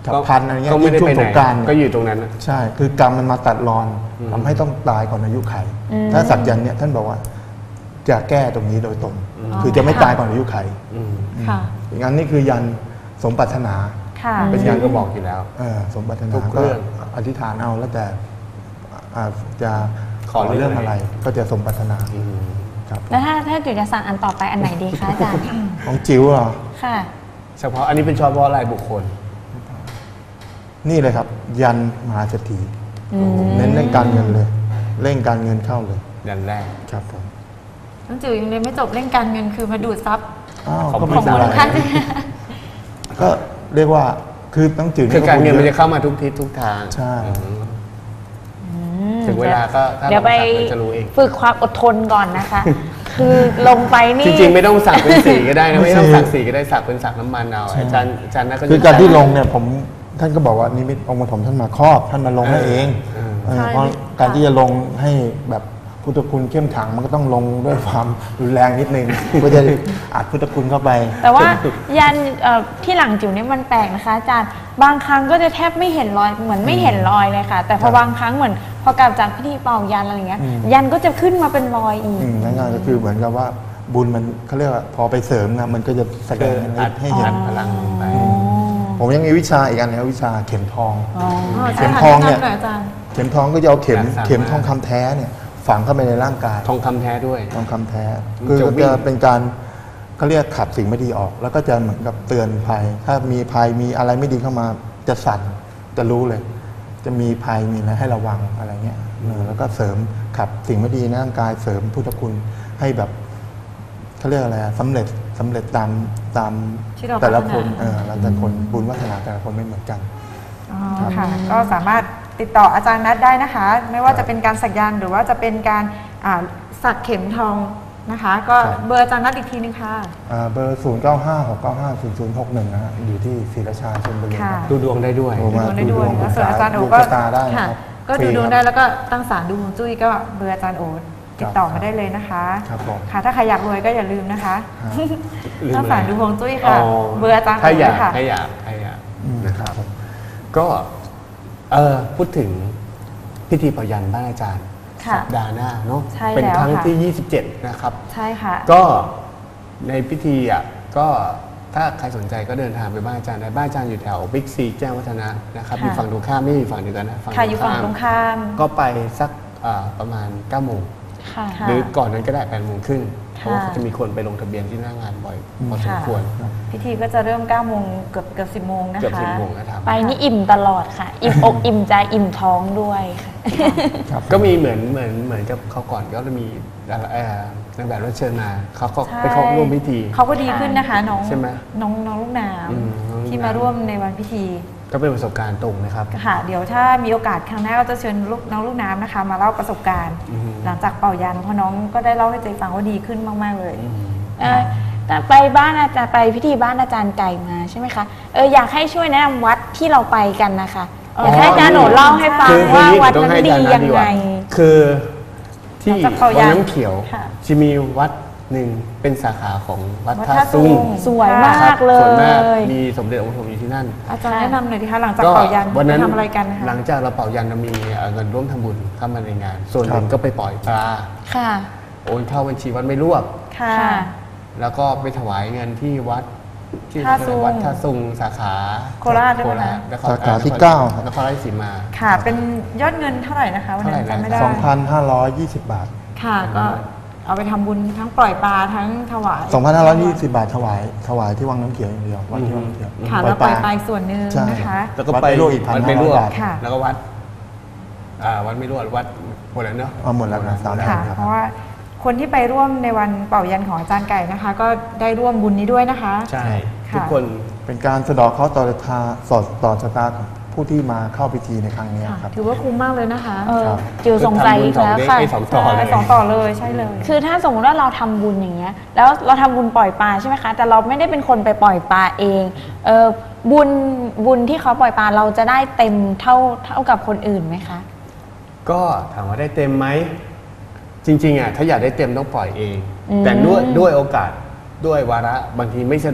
ฉับพลันอะไรเงี้ยก็ไม่ได้ช่วไปงไหสนงกรานต์ก็อยู่ตรงนั้นน่ะใช่คือกรรมมันมาตัดรอนอืมทำให้ต้องตายก่อนอายุไขอืมถ้าสักยันต์เนี่ยท่านบอกว่าจะแก้ตรงนี้โดยตรงอืมคือจะไม่ตายก่อนอายุไขอืมค่ะอีกอันนี้คือยันสมปรารถนาค่ะเป็นยันก็บอกอยู่แล้วเออสมปรารถนาทุกก็เรื่องอธิษฐานเอาแล้วแต่อ่าจะขขออเรื่เรื่ออง งอะไรอะไร ก็จะสมปรารถนาอืมครับแล้วถ้าถ้าจุดจะสั่งอันต่อไปอันไหนดีคะอาจารย์ของจิ๋วเหรอค่ะเฉพาะอันนี้เป็นเฉพาะรายบุคคลนี่เลยครับ ยันมหาเศรษฐีอืมเน้นเรื่องการเงินเลยเร่งการเงินเข้าเลยยันแรกครับผมน้องจิ๋วยังเรียนไม่จบเรื่องการเงินคือมาดูดซับอ้าวขอบก็คุไม่ณเป็นไรท่านก็เรียกว่าคือต้องจืดคือการเงินมันจะเข้ามาทุกทิศทุกทางใช่อืมถึงเวลาก็ถ้าเดี๋ยวไปเราจะรู้เองฝึกความอดทนก่อนนะคะ คือลงไปนี่จริงๆไม่ต้องสักเป็นสีก็ได้นะไม่ต้องสักสีก็ได้สักเป็นสักน้ำมันเอาอาจารย์อาจารย์น่าก็จะคือการที่ลงเนี่ยผมท่านก็บอกว่านิมิตองค์ปฐมท่านมาครอบท่านมาลงให้เองเออเออใช่เพราะการที่จะลงให้แบบพุทธคุณเข้มขังมันก็ต้องลงด้วยความรุนแรงนิดนึง เพื่อจะอัดพุทธคุณเข้าไปแต่ว่ายันเอ่อที่หลังจิ๋วเนี่ยมันแปลกนะคะอาจารย์บางครั้งก็จะแทบไม่เห็นรอยเหมือนไม่เห็นรอยเลยค่ะ แต่พอบางครั้งเหมือนพอกลับจากพิธีเป่ายันอะไรอย่างเงี้ยอืมยันก็จะขึ้นมาเป็นรอยอีกอืมนั่นก็คือเหมือนกับว่าบุญมันเขาเรียกว่าพอไปเสริมนะมันก็จะแสดงอัดให้เห็อันดพลังลงไปผมยังมีวิชาอีกอันนึงวิชาเข็มทองอ๋อเข็มทองเนี่ยาจารหน่อยอาจารย์เข็มทองก็จะเอาเข็มอยากสั่งเข็มมากทองคำแท้เนี่ยฝังเข้าไปในร่างกายทองคำแท้ด้วยทองคำแท้มันคือจะก็วิ่จะงเป็นการเขาเรียกขับสิ่งไม่ดีออก แล้วก็จะเหมือนกับเตือนภัย ถ้ามีภัยมีอะไรไม่ดีเข้ามาจะสั่นจะรู้เลย จะมีภัยมีอะไรให้ระวังอะไรเงี้ยเออแล้วก็เสริมขับสิ่งไม่ดีในร่างกายเสริมพุทธคุณให้แบบเขาเรียกอะไรอะสำเร็จสำเร็จตามตามที่เราแต่ละพัฒนาคนเออแล้วแต่คนบุญวาสนาแต่ละคนไม่เหมือนกันอ๋อค่ะ ก็สามารถติดต่ออาจารย์นัทได้นะคะ ไม่ว่าจะเป็นการสักยันต์หรือว่าจะเป็นการอ่าสักเข็มทองนะคะ ก็ครับเบอร์อาจารย์นัทอีกทีนึงค่ะอ่าเบอร์ ศูนย์ เก้า ห้า หก เก้า ห้า ศูนย์ ศูนย์ หก หนึ่ง นะฮะอยู่ที่ศรีราชาชลบุรีครับค่ะดูดวงได้ด้วยโทรมาดูได้ด้วยดูดวงแล้วส่วนอาจารย์โอดูก็ชะตาได้นะค่ะครับก็ดูฟรีดวงครับได้แล้วก็ตั้งศาลดูฮวงจุ้ยก็เบอร์อาจารย์โอติดต่อมาได้เลยนะคะครับผมค่ะ ถ้าใครอยากรวยก็อย่าลืมนะคะลืมตั้งศาลอะไรดูฮวงจุ้ยค่ะอ๋อเบอร์อาจารย์โอถ้าอยากด้วยค่ะถ้าอยากถ้าอยากอืมนะครับ ก็เออพูดถึงพิธีเป่ายันบ้านอาจารย์ค่ะสัปดาห์หน้าเนาะใช่เป็นแล้วครั้งค่ะที่ ยี่สิบเจ็ด นะครับใช่ค่ะก็ในพิธีอ่ะก็ถ้าใครสนใจก็เดินทางไปบ้านอาจารย์ได้บ้านอาจารย์อยู่แถวบิ๊กซีแจ้งวัฒนะนะครับค่ะอยู่ฝั่งตรงข้ามไม่อยู่ฝั่งเดียวกันนะฝั่งค่ะอยู่ฝั่งตรงข้ามก็ไปสักอ่าประมาณเก้าโมงค่ะค่ะหรือก่อนนั้นก็ได้แปดโมงครึ่งเพค่ะราะว่าเขาจะมีคนไปลงทะเบียนที่หน้างานบ่อยพอสมควรพิธีก็จะเริ่มเก้าโมงเกือบเกือบสิบโมงนะคะเกือบสิบโมงนะครับไปนี่อิ่มตลอดค่ะ อิ่มอกอิ่มใจอิ่มท้องด้วยค่ะครับก็มีเหมือนเหมือนเหมือนกับเขาก่อนก็จะมีดาราเอ่อนางแบบรับเชิญมาเขาก็ใช่ไปเข้าร่วมพิธีเขาก็ดีขึ้นนะคะน้องใช่ไหมน้องน้องลูกน้อืมน้องลูกน้ำำที่มาร่วมในวันพิธีก็เป็นประสบการณ์ตรงนะครับค่ะ เดี๋ยวถ้ามีโอกาสครั้งหน้าก็จะเชิญลูกน้องลูกน้ำนะคะ มาเล่าประสบการณ์อืมหลังจากเป่ายันเพราะน้องก็ได้เล่าให้เจฟังว่าดีขึ้นมากๆเลยอืมเอ่อแต่ไปบ้านอาจารย์ไปพิธีบ้านอาจารย์ไก่มาใช่ไหมคะเอออยากให้ช่วยแนะนำวัดที่เราไปกันนะคะอ๋ออยากให้อาจารย์หนูเล่าให้ฟังคือคือว่านี่วัดต้องนั้ให้นดีอาจารย์ยันัทงดีกไงว่าคือที่หลังจากเป่ายัวัดนน้ำเขียวค่ะจะมีวัดหนึ่งเป็นสาขาของวัดวัดท่าท่าซุงซุงสวยมาครับกเลส่วนมากยมีสมเด็จองค์ปฐมอยู่ที่นั่นอาจารย์แนะนำหน่อยดิคะหลังจากก็เป่ายันวันนั้นทำอะไรกันนะคะหลังจากเราเป่ายันเรามีเอ่อเงินร่วมทำบุญเข้ามาในงาน ส่วนหนึ่งครับก็ไปปล่อยปลาค่ะโอนเข้าบัญชีวัดไม่รวบค่ะค่ะแล้วก็ไปถวายเงินที่วัดที่ท่าซุงวัดท่าซุงสาขาโคราชด้วยโคไหมราชคะนครสาขาที่นครเก้าครับนครราชสีมาค่ะ เป็นยอดเงินเท่าไหร่นะคะวันนั้นเท่าไหร่นะจำไม่ได้สองพันห้าร้อยยี่สิบบาทค่ะ ก็เอาไปทำบุญทั้งปล่อยปลาทั้งถวายสองพันห้าร้อยยี่สิบบาทถวายถวายที่วังน้ำเขียวอย่างเดียววัดที่วังน้ำเขียวค่ะแล้วปล่อยปลาอีกส่วนหนึ่งใช่นะคะแล้วก็วัดไปไม่รวบอีกวัดไม่รวบพันห้าร้อยบาทค่ะแล้วก็วัดอ่าวัดไม่รวบวัดหมดแล้วเนาะเอาหมดแล้วนะสามค่ะ เพราะว่าคนที่ไปร่วมในวันเป่ายันของอาจารย์ไก่นะคะ ก็ได้ร่วมบุญนี้ด้วยนะคะใช่ค่ะทุกคนเป็นการสะเดอกเคราะห์ต่อชะตาสอดต่อชะตาของผู้ที่มาเข้าพิธีในครั้งนี้ค่ะครับถือว่าคุ้มมากเลยนะคะเออครับจิวสงสัยอีกแล้วค่ะไปสองต่อเลไปยสองต่อเลยใช่เลยคือถ้าสมมติว่าเราทำบุญอย่างเงี้ย แล้วเราทำบุญปล่อยปลาใช่ไหมคะ แต่เราไม่ได้เป็นคนไปปล่อยปลาเอง เออบุญบุญที่เขาปล่อยปลาเราจะได้เต็มเท่าเท่ากับคนอื่นไหมคะก็ถามว่าได้เต็มไหมจริงๆอ่ะถ้าอยากได้เต็มต้องปล่อยเองอืมแต่ด้วยด้วยโอกาสด้วยวาระบางทีไม่สะดวก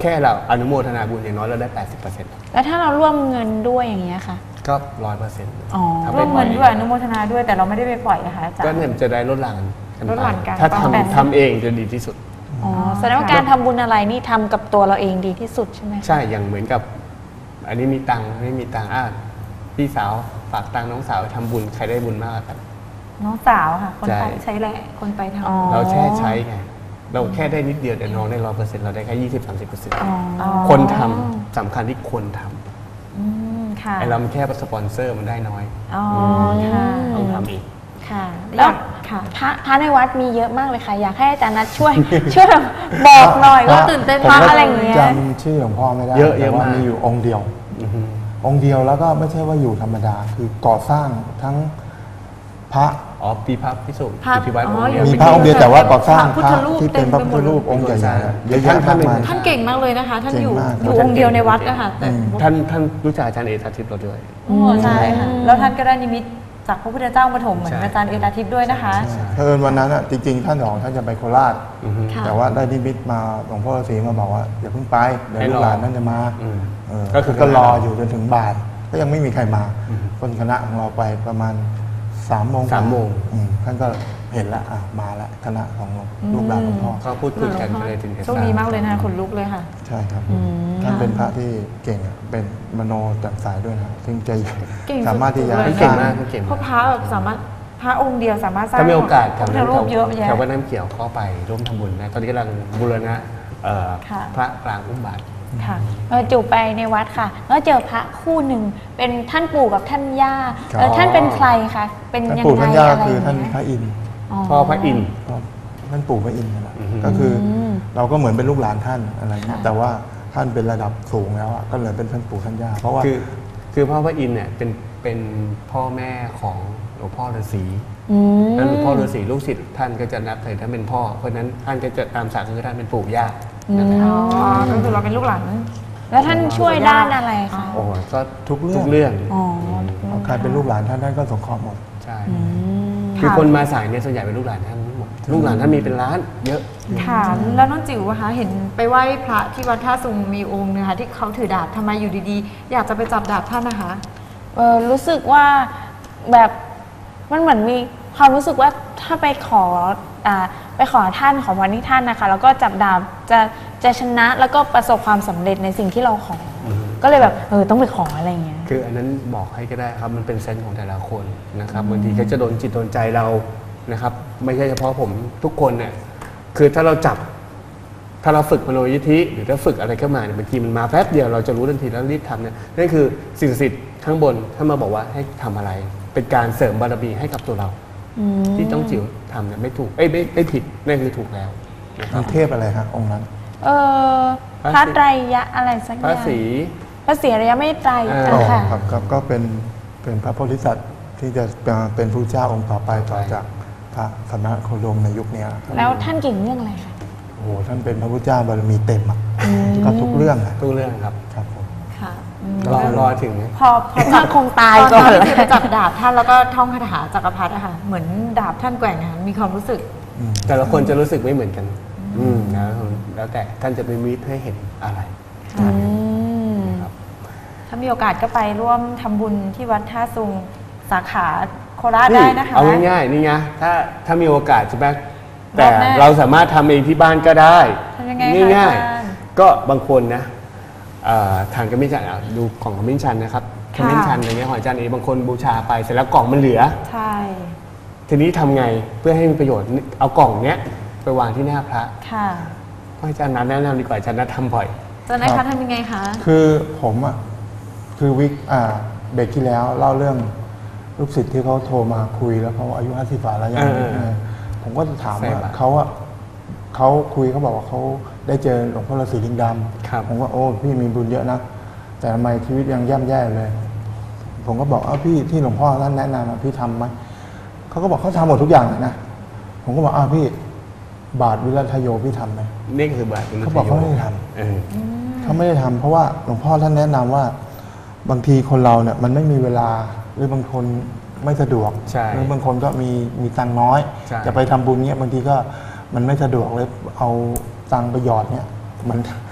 แค่เราอนุโมทนาบุญอย่างน้อยเราได้ แปดสิบเปอร์เซ็นต์แล้วถ้าเราร่วมเงินด้วยอย่างเงี้ยค่ะก็ร้อยเปอร์เซ็นต์อ๋อร่วมเงินด้วยอนุโมทนาด้วยแต่เราไม่ได้ไปปล่อยนะคะอาจารก็ย์เนี่ยจะได้ลดหลั่นกันลดหลั่นไปกันถ้าต้องแบ่งทำทำเองจะดีที่สุดอ๋อแสดงว่าการทำบุญอะไรนี่ทำกับตัวเราเองดีที่สุดใช่ไหมคะใช่อย่างเหมือนกับ อันนี้มีตังค์ไม่มีตังค์อ่ะพี่สาวฝากตังค์น้องสาวไปทำบุญใครได้บุญมากกว่ากันน้องสาวค่ะ คนไปใช่ใช้แหละคนไปทำอ๋อเราแค่ใช้ไงเราแค่ได้นิดเดียวแต่น้องได้ร้อยเปอร์เซ็นต์เราได้แค่ยี่สิบสามสิบเปอร์เซ็นต์อ๋ออ๋อคนทำสำคัญที่คนทำอืมค่ะไอเรามันแค่สปอนเซอร์มันได้น้อยอ๋อค่ะต้องทำเองค่ะแล้วค่ะพระพระในวัดมีเยอะมากเลยค่ะ อยากให้อาจารย์นัทช่วย ช่วยบอกหน่อยว่าตื่นเต้นผมมากก็อะไรอย่างเงี้ยจำชื่อหลวงพ่อไม่ได้เยอะเยแต่อะว่ามากมีอยู่องค์เดียวอือฮึองค์เดียวแล้วก็ไม่ใช่ว่าอยู่ธรรมดา คือก่อสร้างทั้งพระอ๋อปีพระพิสุพระที่วัดอ๋อองค์เดียวมีพระองค์เดียวแต่ว่าก่อสร้างพระพุทพธระรูปที่เป็นพระพุทธรูปเต็มไปหมดองค์ใหญ่ๆเยอะท่านแยะท่ามาน กมายท่านเก่งมากเลยนะคะ ท่านอยู่เก่งมากอยู่องค์เดียวในวัดนะคะแต่อืมท่านท่านรู้จักอาจารย์เอตาทิพย์เราด้วยโอ้ใช่ค่ะแล้วท่านก็ได้นิมิตจากพระพุทธเจ้าปฐมเหมือนใช่อาจารย์เอตาทิพย์ด้วยนะคะเพิ่นวันนั้นอ่ะจริงๆท่านบอกท่านจะไปโคราชอือฮึค่ะแต่ว่าได้นิมิตมาหลวงพ่อฤาษีมาบอกว่าอย่าเพิ่งไปเดี๋ยวให้ลูรกอหลานนั่นจะมาอืมเออก็คือก็รออยู่จนถึงบ่ายก็ยังไม่มีใครมาอืมคนคณะของเราไปประมาณสามโมงสามโมงอืมท่านก็เห็นแล้วอ่ะมาแล้วคณะของลูกหลานหลวงพ่อก็พูดคุยกันก็เลยถึงเหตุโชคดีมากเลยนะคะขนลุกเลยค่ะใช่ครับอืมท่านค่ะเป็นพระที่เก่งอะเป็นมโนแจ่มใสด้วยนะซึ่งจะเก่งสามารถที่จะสุดๆเลยเก่งมากเก่งเพมาราะกพระแบบสามารถพระองค์เดียวสามารถสร้างถ้ามีโอกาสแถพระวพุทธนั้นรูปเยอะแยะแถววัดน้ำเขียวเข้าไปร่วมทำบุญนะตอนนี้กำลังบูรณะเอ่อค่ะพระกลางอุ้มบาตรค่ะเออจู่ไปในวัดค่ะ แล้วเจอพระคู่หนึ่งเป็นท่านปู่กับท่านย่าเออท่านเป็นใครคะเป็นท่านยังปู่ไงท่านย่าอะไรคืออย่างท่านเงี้ยพระอินทร์พ่อพระอินทร์ก็ท่านปู่พระอินทร์นั่นแหละอือฮึก็คืออมเราก็เหมือนเป็นลูกหลานท่านอะไรเงี้ยแต่ว่าท่านเป็นระดับสูงแล้วอะก็เลยเป็นท่านปู่ท่านย่าเพราะว่าคือคือพ่อพระอินทร์เนี่ยเป็นเป็นพ่อแม่ของหลวงพ่อฤาษีอืมแล้วหลวงพ่อฤาษีลูกศิษย์ท่านก็จะนับถือท่านเป็นพ่อเพราะฉะนั้นท่านก็จะตามศักดิ์คือท่านเป็นปู่ย่านั่นแหละอ๋อ ก็คือเราเป็นลูกหลานแล้วท่านช่วยด้านอะไรคะโอ้โหก็ทุกเรื่องทุกเรื่องอ๋อใครเป็นลูกหลานท่านท่านก็สงเคราะห์หมดใช่อืมคือคนมาสายเนี่ยส่วนใหญ่เป็นลูกหลานท่านหมดลูกหลานท่านมีเป็นล้านเยอะค่ะ แล้วน้องจิ๋วอะคะเห็นไปไหว้พระที่วัดท่าซุงมีองค์นะคะที่เขาถือดาบทำไมอยู่ดีๆ อยากจะไปจับดาบท่านนะคะเออรู้สึกว่าแบบมันเหมือนมีความรู้สึกว่าถ้าไปขออ่าไปขอท่านขอพรที่ท่านนะคะ แล้วก็จับดาบจะจะชนะแล้วก็ประสบความสำเร็จในสิ่งที่เราขออก็เลยแบบเออต้องไปขออะไรอย่างเงี้ยคืออันนั้นบอกให้ก็ได้ครับมันเป็นเซนส์ของแต่ละคนนะครับบางทีก็จะโดนจิตโดนใจเรานะครับ ไม่ใช่เฉพาะผมทุกคนเนี่ยคือถ้าเราจับ ถ้าเราฝึกมโนยิทธิหรือถ้าฝึกอะไรเข้ามาเนี่ยบางทีมันมาแป๊บเดียวเราจะรู้ทันทีแล้วรีบทำเนี่ยนั่นคือสิ่งศักดิ์สิทธิ์ข้างบนท่านมาบอกว่าให้ทำอะไร เป็นการเสริมบารมีให้กับตัวเราอืมที่ต้องจิ๋วทำเนี่ยไม่ถูกเอ้ยไม่ไม่ผิดนั่นคือถูกแล้วนะครัมีบเทพอะไรฮะองค์นั้นเออพระพระไตรยะอะไรสักอพระย่างศรีพระศรีอริยไม่ไตรเอออ๋ออ่ะค่ะครับครับก็เป็นเป็นพระโพธิสัตว์ที่จะเป็นพระเจ้าองค์ต่อไปต่อจากพระสัมมาโคดมในยุคเนี้ยครับแล้วท่านเก่งเรื่องอะไรคะโอ้โหท่านเป็นพระพุทธเจ้าบารมีเต็มอ่ะก็ทุกเรื่องอะทุกเรื่องครับครับผมค่ะอืมรอรอถึงพอพอท่านคงตายตอนก่อนที่ไปจับดาบท่านแล้วก็ท่องคาถาจักรพรรดิอะค่ะ เหมือนดาบท่านแกว่งอะมีความรู้สึกแต่ละคนจะรู้สึกไม่เหมือนกัน อืมแล้วแล้วแต่ท่านจะเป็นมิตรให้เห็นอะไรอืมครับถ้ามีโอกาสก็ไปร่วมทำบุญที่วัดท่าซุงสาขาโคราชได้นะคะเอาง่ายๆนี่ไงถ้าถ้ามีโอกาสใช่ไหมแต่รอบหน้าเราสามารถทำเองที่บ้านก็ได้ทำยังไงคะง่ายอาจารย์ๆก็บางคนนะเอ่อทางกระมิ้นชันอ่ะดูของกระมิ้นชันนะครับกค่ะระมิ้นชันอย่างเงี้ยหอยจานเองบางคนบูชาไปเสร็จแล้วกล่องมันเหลือใช่ทีนี้ทำไงเพื่อให้มีประโยชน์เอากล่องเนี้ยไปวางที่หน้าพระค่ะให้อาจารย์นัทแนะนำดีกว่าอาจารย์นัททำบ่อยอาจารย์นะคะทำยังไงคะคือผมอ่ะคือวิกอ่าเบรกที่แล้วเล่าเรื่องลูกศิษย์ที่เขาโทรมาคุยแล้วเขาอายุห้าสิบกว่าแล้วยังเออเออผมก็จะถามใช่ว่าปะเขาอ่ะเขาคุยเขาบอกว่าเขาได้เจอหลวงพ่อฤาษีลิงดครับำผมว่าโอ้พี่มีบุญเยอะนะแต่ทำไมชีวิตยังย่ำแย่เลย ผมก็บอกเอ้าพี่ที่หลวงพ่อท่านแนะนำอะพี่ทำไหมเขาก็บอกเขาทำหมดทุกอย่างเลยนะผมก็บอกอ้าวพี่บาทวิรัตโยพี่ทำไหมนี่คือบาทอุณเขาบอกเขาไม่ได้ทำเออเขาไม่ได้ทำเพราะว่าหลวงพ่อท่านแนะนำว่าบางทีคนเราเนี่ยมันไม่มีเวลาหรือบางคนไม่สะดวกใช่หรือบางคนก็มีมีตังค์น้อยใช่จะไปทำบุญเนี่ยบางทีก็มันไม่สะดวกเลยเอาตังค์ไปหยอดเนี่ยมัน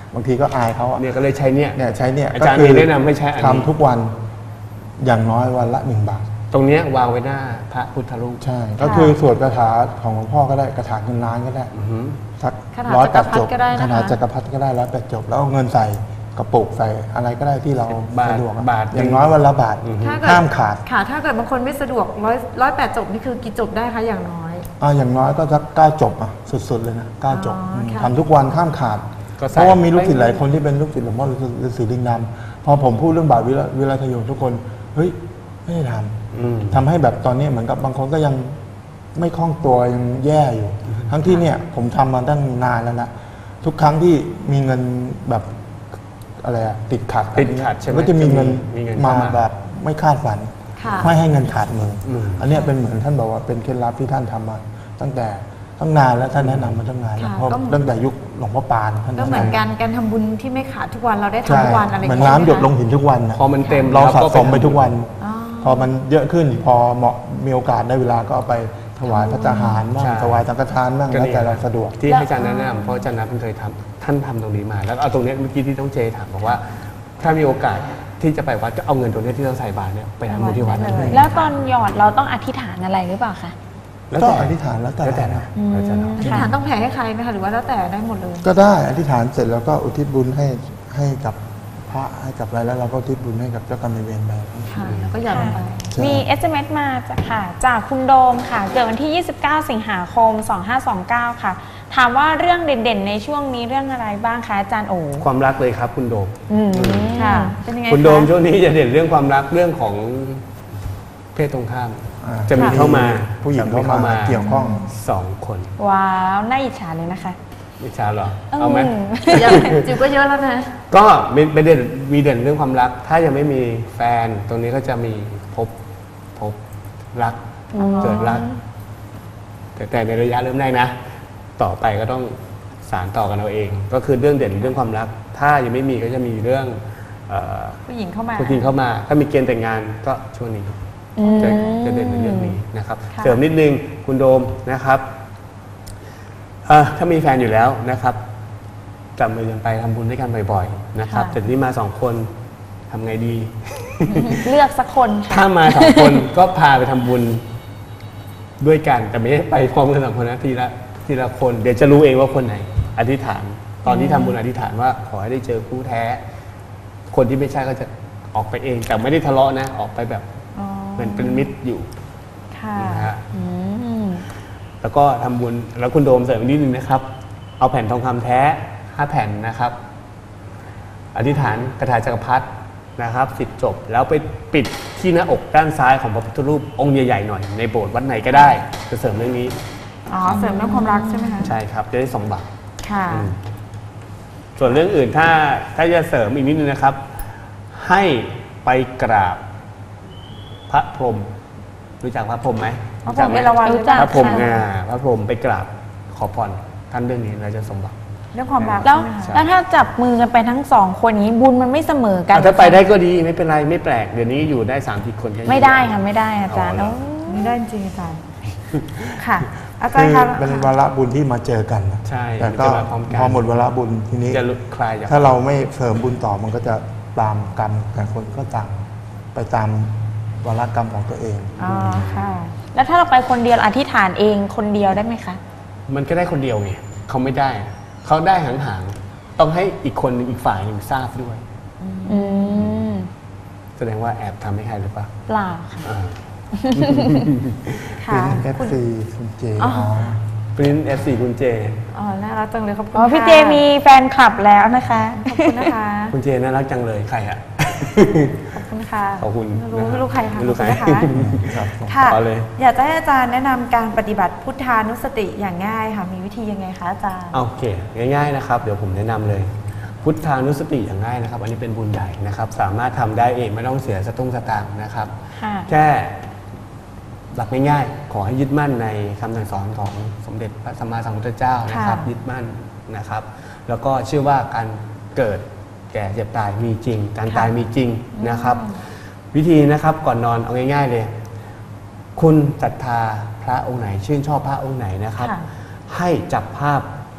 บางทีก็อายเขาอะเนี่ยก็เลยใช้เนี่ยเนี่ยใช้เนี่ยอาจารย์ก็คืมีแนะนำให้ใช้อันนี้ทำทุกวันอย่างน้อยวันละหนึ่งบาทตรงเนี้ยวางไว้หน้าพระพุทธรูปใช่ ก็คือสวดคาถาของหลวงพ่อก็ได้คาถาเงินล้านก็ได้อือหือสักคาถาร้อยจัแปกรดพรรดิจบก็ได้นะคะคาถาจักรพรรดิก็ได้ร้อยแปดจบแล้วเอาเงินใส่กระปุกใส่อะไรก็ได้ที่เราบาทสะดวกอะบาทอย่างน้อยวันละบาทถ้าเกิดห้ามขาดค่ะ ถ้าเกิดบางคนไม่สะดวกร้อยร้อยแปดจบนี่คือกี่จบได้คะอย่างน้อยอ่าอย่างน้อยก็สักเก้าจบอ่ะสุดๆเลยนะเก้าจบอ๋อมค่ะทำทุกวันห้ามขาดก็ใส่เพราะว่ามีลูกศิษย์หลายคนที่เป็นลูกศิษย์หลวงพ่อฤาษีลิงดำพอผมพูดเรื่องบาทวิระวิรัตโยทุกคนเฮ้ยไม่ได้ทอืมำทำให้แบบตอนนี้เหมือนกับบางคนก็ยังไม่คล่องตัวยังแย่อยู่ ทั้งที่เนี่ยผมทำมาตั้งนานแล้วนะทุกครั้งที่มีเงินแบบอะไรอะติดขัดติดขัดใช่ไหมก็จะมีเงินมีเงินมาเข้ามาแบบไม่คาดฝันค่ะไม่ให้เงินขาดมืออมอันเนี้ยเป็นเหมือนท่านบอกว่าเป็นเคล็ดลับที่ท่านทำมา ตั้งแต่ตั้งนานแล้วท่านแนะนำมาตั้งนานแล้วค่ะเพราะก็เหมือนตั้งแต่ยุคหลวงพ่อปานท่านก็เหมือนกันการทำบุญที่ไม่ขาดทุกวันเราได้ใช่ทำทุกวันอะไรเหมือนย่างน้ำงี้หยดลงหินทุกวันนะพอมันเต็มเราแล้วสะก็สมไปทุกวันอ๋อพอมันเยอะขึ้นพอเหมาะมีโอกาสได้เวลาก็เอาไปถวายพระทหารบ้างใช่ถวายสังฆทานบ้างก็แล้วนี่แต่เราสะดวกที่ให้อาจารย์แนะนำเพราะอาจารย์นัทเคยทำท่านทำตรงนี้มา แล้วก็เอาตรงเนี้ยเมื่อกี้ที่ต้องเจถามบอกว่า ถ้ามีโอกาสที่จะไปวัดก็เอาเงินตรงเนี้ยที่เราใส่บาตรเนี่ยไปทำบุญที่วัดไปวัดได้เลยแล้วตอนหยอดเราต้องอธิษฐานอะไรหรือเปล่าคะแล้วก็แต่อธิษฐานแล้วแต่แล้วแต่เรานะแล้วแต่เราอธิษฐานต้องแผ่ให้ใครไหมคะหรือว่าแล้วแต่ได้หมดเลยก็ได้อธิษฐานเสร็จแล้วก็อุทิศบุญให้ให้กับพระให้กับอะไรแล้วเราก็อุทิศบุญให้กับเจ้ากรรมนายเวรไปค่ะ แล้วก็หย่อนลงไปใช่มี เอส เอ็ม เอส มาจากค่ะ จากคุณโดมค่ะ เกิดวันที่ ยี่สิบเก้า สิงหาคม สองห้าสองเก้า ค่ะ ถามว่าเรื่องเด่นๆ ในช่วงนี้เรื่องอะไรบ้างคะอาจารย์โอความรักเลยครับคุณโดมอืมค่ะ เป็นยังไงคุณโดมคะช่วงนี้จะเด่นเรื่องความรักเรื่องของเพศตรงข้ามอ่าจะมีเข้ามาผู้หญิงเข้ามาเกี่ยวข้องสองคนว้าว น่าอิจฉาเลยนะคะวิชาเหรอเอาไหมเยอะจิ๋วก็เยอะแล้วนะก็มีประเด็นมีเด่นเรื่องความรัก ถ้ายังไม่มีแฟน ตรงนี้ก็จะมีพบพบรักอ๋อเกิดรัก แต่แต่ในระยะเริ่มแรกนะ ต่อไปก็ต้องสารต่อกันเอาเอง ก็คือเรื่องเด่นเรื่องความรัก ถ้ายังไม่มีก็จะมีเรื่องเอ่อผู้หญิงเข้ามาผู้หญิงเข้ามา ถ้ามีเกณฑ์แต่งงานก็ช่วงนี้อืมจะจะเด่นในเรื่องนี้นะครับค่ะเสริมนิดนึงคุณโดมนะครับเอ่อถ้ามีแฟนอยู่แล้วนะครับจับมือกันไปทำบุญด้วยกันบ่อยๆนะครับค่ะแต่ที่มาสองคนทำไงดีเลือกสักคนค่ะถ้ามาสองคน ก็พาไปทำบุญด้วยกัน แต่ไม่ได้ไปพร้อมกันสองคนนะทีละทีละคน เดี๋ยวจะรู้เองว่าคนไหน อธิษฐาน ตอนที่ทำบุญอธิษฐานว่าขอให้ได้เจอคู่แท้ คนที่ไม่ใช่ก็จะออกไปเอง แต่ไม่ได้ทะเลาะนะ ออกไปแบบอ๋อเหมือนเป็นมิตรอยู่ค่ะนะฮะอืมแล้วก็ทำบุญแล้วคุณโดมเสริมนิดนึงนะครับ เอาแผ่นทองคำแท้ห้าแผ่นนะครับ อธิษฐานคาถาจักรพรรดินะครับสิบจบ แล้วไปปิดที่หน้าอกด้านซ้ายของพระพุทธรูปองค์ใหญ่ๆหน่อยในโบสถ์วัดไหนก็ได้ จะเสริมเรื่องนี้อ๋อ เสริมเรื่องความรักใช่ไหมคะใช่ครับ จะได้สองบาทค่ะอืมส่วนเรื่องอื่นถ้าถ้าจะเสริมอีกนิดนึงนะครับ ให้ไปกราบพระพรหมรู้จักพระพรหมไหมพระพรหมเอราวัณรู้จักพระพรหมค่ะงาพระพรหมไปกราบขอพรท่านเรื่องนี้เราจะสมหวังเรื่องความรักแล้วใช่ไหมคะแล้วถ้าจับมือกันไปทั้งสองคนนี้บุญมันไม่เสมอกันอ่ะถ้าไปได้ก็ดีไม่เป็นไรไม่แปลก เดี๋ยวนี้อยู่ได้สามสิบคนก็อยู่ไม่ได้ค่ะไม่ได้อาจารย์อ๋อเหรอไม่ได้จริงๆอาจารย์ ค่ะ อาจารคืย์อคะเป็นวาระบุญที่มาเจอกันนะใช่แต่ก็จะมาพร้อมกันพอหมดวาระบุญทีนี้จะคลายจากถ้าเราไม่เสริมบุญต่อมันก็จะตามกรรมแต่คนก็ต่างไปตามวาระกรรมของตัวเองอ๋อ ค่ะแล้วถ้าเราไปคนเดียวอธิษฐานเองคนเดียวได้ไหมคะมันก็ได้คนเดียวไงเขาไม่ได้ เขาได้ห่างๆต้องให้อีกคนหนึ่งอีกฝ่ายหนึ่งทราบด้วยอืมแสดงว่าแอบทำให้ใครหรือเปล่าเปล่าค่ะอ่าค่ะเป็น เอฟ ซี คุณเจอ๋อปริ้นเอฟซีคุณเจอ๋อ น่ารักจังเลยขอบคุณอ๋อพี่ค่ะเจมีแฟนคลับแล้วนะคะขอบคุณนะคะคุณเจน่ารักจังเลยใครอะขอบคุณค่ะขอบคุณไม่รู้นะครับไม่รู้ใครค่ะไม่รู้ใครขอบคุณนะคะครับค่ะต่อเลยอยากจะให้อาจารย์แนะนำการปฏิบัติพุทธานุสติอย่างง่ายค่ะ มีวิธียังไงคะอาจารย์โอเค ง่ายๆนะครับ เดี๋ยวผมแนะนำเลย พุทธานุสติอย่างง่ายนะครับ อันนี้เป็นบุญใหญ่นะครับ สามารถทำได้เองไม่ต้องเสียสตุ้งสตางค์นะครับค่ะแค่หลักง่ายๆขอให้ยึดมั่นในคำสั่งสอนของสมเด็จพระสัมมาสัมพุทธเจ้านะครับค่ะยึดมั่นนะครับ แล้วก็เชื่อว่าการเกิดแก่เจ็บตายมีจริง การตายมีจริงนะครับ วิธีนะครับก่อนนอนเอาง่าย ๆเลย คุณศรัทธาพระองค์ไหนชื่นชอบพระองค์ไหนนะครับค่ะให้จับภาพ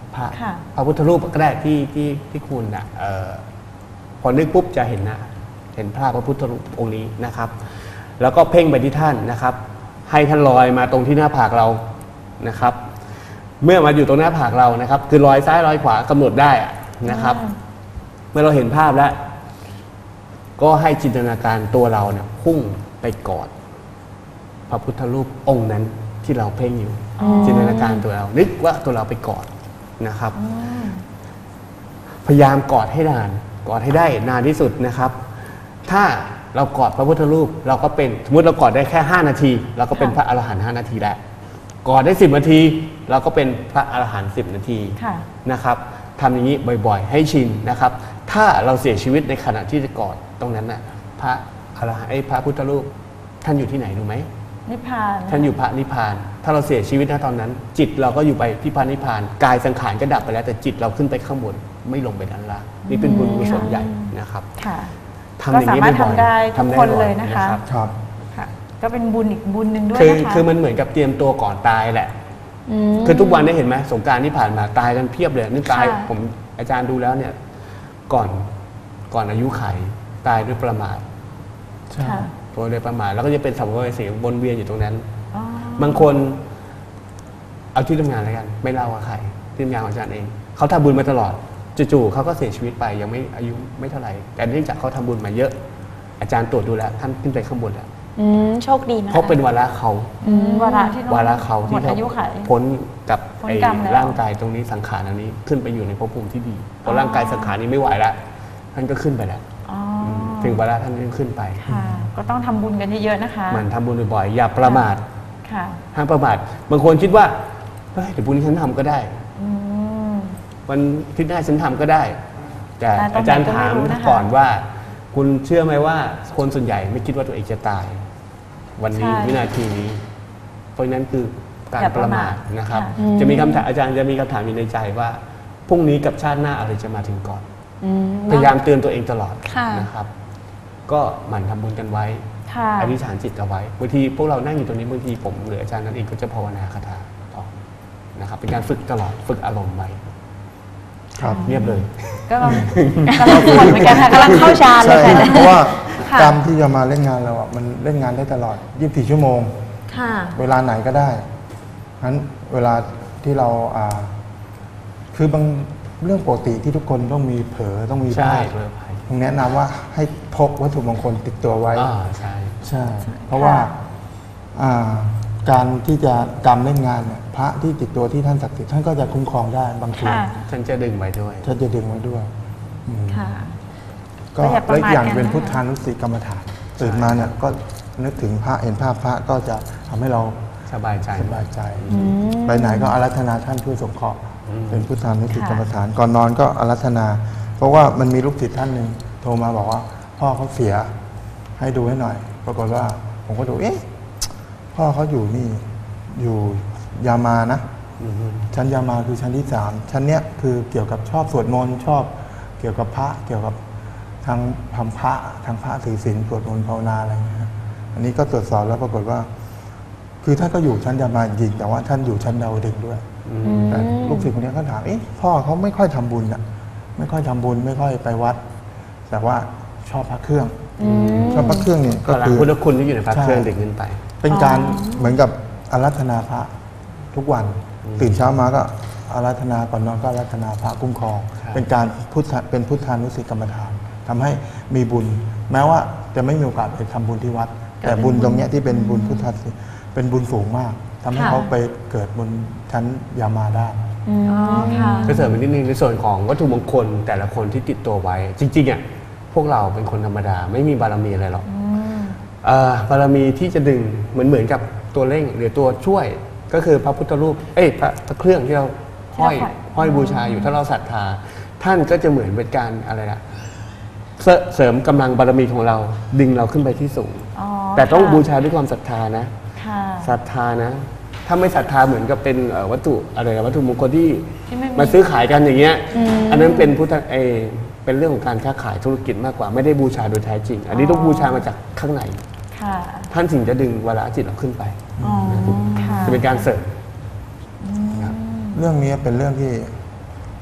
พระค่ะพระพุทธรูปก็ได้ที่ที่ที่คุณอ่ะเอ่อพอนึกปุ๊บจะเห็นนะเห็นภาพพระพุทธรูปองค์นี้นะครับ แล้วก็เพ่งไปที่ท่านนะครับ ให้ท่านลอยมาตรงที่หน้าผากเรานะครับ เมื่อมาอยู่ตรงหน้าผากเรานะครับ คือลอยซ้ายลอยขวากำหนดได้อะนะครับ เมื่อเราเห็นภาพแล้ว ก็ให้จินตนาการตัวเราเนี่ยพุ่งไปกอดพระพุทธรูปองค์นั้นที่เราเพ่งอยู่ จินตนาการตัวเรา นึกว่าตัวเราไปกอดนะครับ พยายามกอดให้นาน กอดให้ได้นานที่สุดนะครับ ถ้าเรากอดพระพุทธรูปเราก็เป็นสมมติเรากอดได้แค่ห้านาที เราก็เป็นพระอรหันต์ห้านาทีแล้วกอดได้สิบนาที เราก็เป็นพระอรหันต์สิบนาทีค่ะนะครับทำอย่างนี้บ่อยๆ ให้ชินนะครับ ถ้าเราเสียชีวิตในขณะที่จะกอดตรงนั้นน่ะพระอรหันต์ไอ้พระพุทธรูปท่านอยู่ที่ไหนรู้ไหมนิพพานท่านอยู่พระนิพพาน ถ้าเราเสียชีวิตณตอนนั้น จิตเราก็อยู่ไปที่พระนิพพานกายสังขารก็ดับไปแล้วแต่จิตเราขึ้นไปข้างบนไม่ลงไปด้านล่างนี่เป็นบุญกุศลใหญ่นะครับค่ะทำอย่างนี้ก็สามารถบ่อยทำได้ๆทุกทำคนบ่อเลยนะคะรับครับค่ะ ก็เป็นบุญอีกบุญหนึ่งด้วยคือนะคะคือมันเหมือนกับเตรียมตัวก่อนตายแหละอืมคือทุกวันนี้เห็นไหมสงกรานต์ที่ผ่านมาตายกันเพียบเลยนี่ตายค่ะผมอาจารย์ดูแล้วเนี่ยก่อนก่อนอายุไขตายด้วยประมาทใช่ค่ะตัวโดยประมาทแล้วก็จะเป็นสัมภเวสีวนเวียนอยู่ตรงนั้นอ๋อบางคนเอาที่ทำงานอะไรกัน ไม่เล่าว่าใครที่ทำงานของอาจารย์เองเขาทำบุญมาตลอดจู่ๆเขาก็เสียชีวิตไปยังไม่อายุไม่เท่าไหร่แต่เนื่องจากเขาทำบุญมาเยอะ อาจารย์ตรวจดูแล้วท่านขึ้นไปข้างบนแล้วอืมโชคดีนะเพราะเป็นวาระเขาอืมวาระที่วาระเขาหมที่ดเขาอายุไขพ้นกับพ้นไอ้กรรมแล้วร่างกายตรงนี้สังขารอันนี้ขึ้นไปอยู่ในภพภูมิที่ดีพอร่างกายสังขารนี้ไม่ไหวแล้วท่านก็ขึ้นไปแล้วอ๋อถึงเวลาท่านก็ขึ้นไปค่ะ ก็ต้องทำบุญกันเยอะๆนะคะมันทำบุญบ่อยๆอย่าประมาทค่ะห้ามประมาทบางคนคิดว่าเฮ้ยเดี๋ยวพรุ่งนี้ฉันทำก็ได้อืมวันอาทิตย์หน้าฉันทำก็ได้ แต่แต่ตรงไหนอาจารย์ถามก็ไม่รู้นะคะก่อนว่า คุณเชื่อไหมว่าคนส่วนใหญ่ไม่คิดว่าตัวเองจะตาย วันนี้วินาทีนี้ เพราะฉะนั้นคือการประมาทนะครับ จะมีคำถามอาจารย์จะมีคำถามอยู่ในใจว่าพรุ่งนี้กับชาติหน้าอะไรจะมาถึงก่อนอืมพยายามเตือนตัวเองตลอดค่ะนะครับ ก็หมั่นทำบุญกันไว้ค่ะอธิษฐานจิตเอาไว้บางทีพวกเรานั่งอยู่ตรงนี้บางทีผมหรืออาจารย์นั้นเองก็จะภาวนาคาถาต่อนะครับเป็นการฝึกตลอดฝึกอารมณ์ไว้ครับเงียบเลยก็กำลังปวดเหมือนกันค่ะกำลังเข้าฌานเลใช่ยค่ะเพราะว่าค่ะกรรมที่จะมาเล่นงานเราอ่ะมันเล่นงานได้ตลอดยี่สิบสี่ชั่วโมงค่ะเวลาไหนก็ได้งั้นเวลาที่เราอ่าคือบางเรื่องปกติที่ทุกคนต้องมีเผลอต้องมีพใช่ลาดเพื่อภัยผมแนะนำว่าให้พกวัตถุมงคลติดตัวไว้อ่าใช่ใช่ เพราะว่าอ่าการที่จะกรรมเล่นงานเนี่ยพระที่ติดตัวที่ท่านศักดิ์สิทธิ์ท่านก็จะคุ้มครองได้บางทีค่ะฉันจะดึงไว้ด้วยท่านจะดึงไว้ด้วยอืมค่ะก็ก็อย่าประและมาทอย่างกันเป็นนะคะพุทธานุสติกรรมฐานตื่นมาเนี่ยก็นึกถึงพระเห็นภาพพระก็จะทำให้เราสบายใจสบายใจไปไหนก็อารัธนาท่านช่วยสงเคราะห์เป็นพุทธานุสติกรรมฐาน ก่อนนอนก็อารัธนา เพราะว่ามันมีลูกศิษย์ท่านหนึ่งโทรมาบอกว่า พ่อเขาเสียให้ดูให้หน่อย ปรากฏว่าผมก็ดูเอ๊ะพ่อเขาอยู่นี่อยู่ยามานะ ชั้นยามาคือชั้นที่สามชั้นเนี้ยคือเกี่ยวกับชอบสวดมนต์ชอบเกี่ยวกับพระเกี่ยวกับทางทำพระทางพระถือศีลสวดมนต์ภาวนาอะไรอย่างเงี้ยฮะอันนี้ก็ตรวจสอบแล้วปรากฏว่า คือท่านก็อยู่ชั้นยามาจริงแต่ว่าท่านอยู่ชั้นดาวดึงส์ด้วยแต่ลูกศิษย์คนนี้ก็ถามเอ๊ะพ่อเขาไม่ค่อยทำบุญอะไม่ค่อยทำบุญไม่ค่อยไปวัด แต่ว่าชอบพระเครื่องชอบพระเครื่องเนี่ยก็ก็รักคือพุทธคุณที่อยู่ในพระใช่เครื่องเด็กขึ้นไปเป็นการเหมือนกับอารัธนาพระทุกวัน ตื่นเช้ามาก็อารัธนาก่อนนอนก็อารัธนาพระคุ้มครองใช่เป็นการพุทธเป็นพุทธานุสติกรรมฐานทำให้มีบุญ แม้ว่าจะไม่มีโอกาสไปทำบุญที่วัด แต่บุญตรงเนี้ยที่เป็นบุญพุทธานุสติเป็นบุญสูงมากทำให้ค่ะเขาไปเกิดบนชั้นยามาได้อ๋อค่ะก็เสริมอีกนิดนึงในส่วนของวัตถุมงคลแต่ละคนที่ติดตัวไว้ จริงๆอ่ะพวกเราเป็นคนธรรมดา ไม่มีบารมีอะไรหรอกเอ่อบารมีที่จะดึงเหมือนเหมือนกับตัวเร่งหรือตัวช่วย ก็คือพระพุทธรูปเอ้ยพระพระเครื่องที่เราห้อยที่เราห้อยห้อยบูชาอยู่ถ้าเราศรัทธา ท่านก็จะเหมือนเป็นการอะไรนะเสริเสริมกำลังบารมีของเราดึงเราขึ้นไปที่สูงอ๋อแต่ต้องค่ะบูชาด้วยความศรัทธานะค่ะศรัทธานะ ถ้าไม่ศรัทธาเหมือนกับเป็นเอ่อวัตถุอะไรนะวัตถุมงคลที่ที่ไม่มีมาซื้อขายกันอย่างเงี้ย อันนั้นเป็นพุทธเออเป็นเรื่องของการค้าขายธุรกิจมากกว่าไม่ได้บูชาโดยแท้จริง อันนี้ต้องบูชามาจากข้างในค่ะท่านถึงจะดึงวาระจิตเราขึ้นไปอ๋อค่ะจะเป็นการเสริมเรื่องนี้เป็นเรื่องที่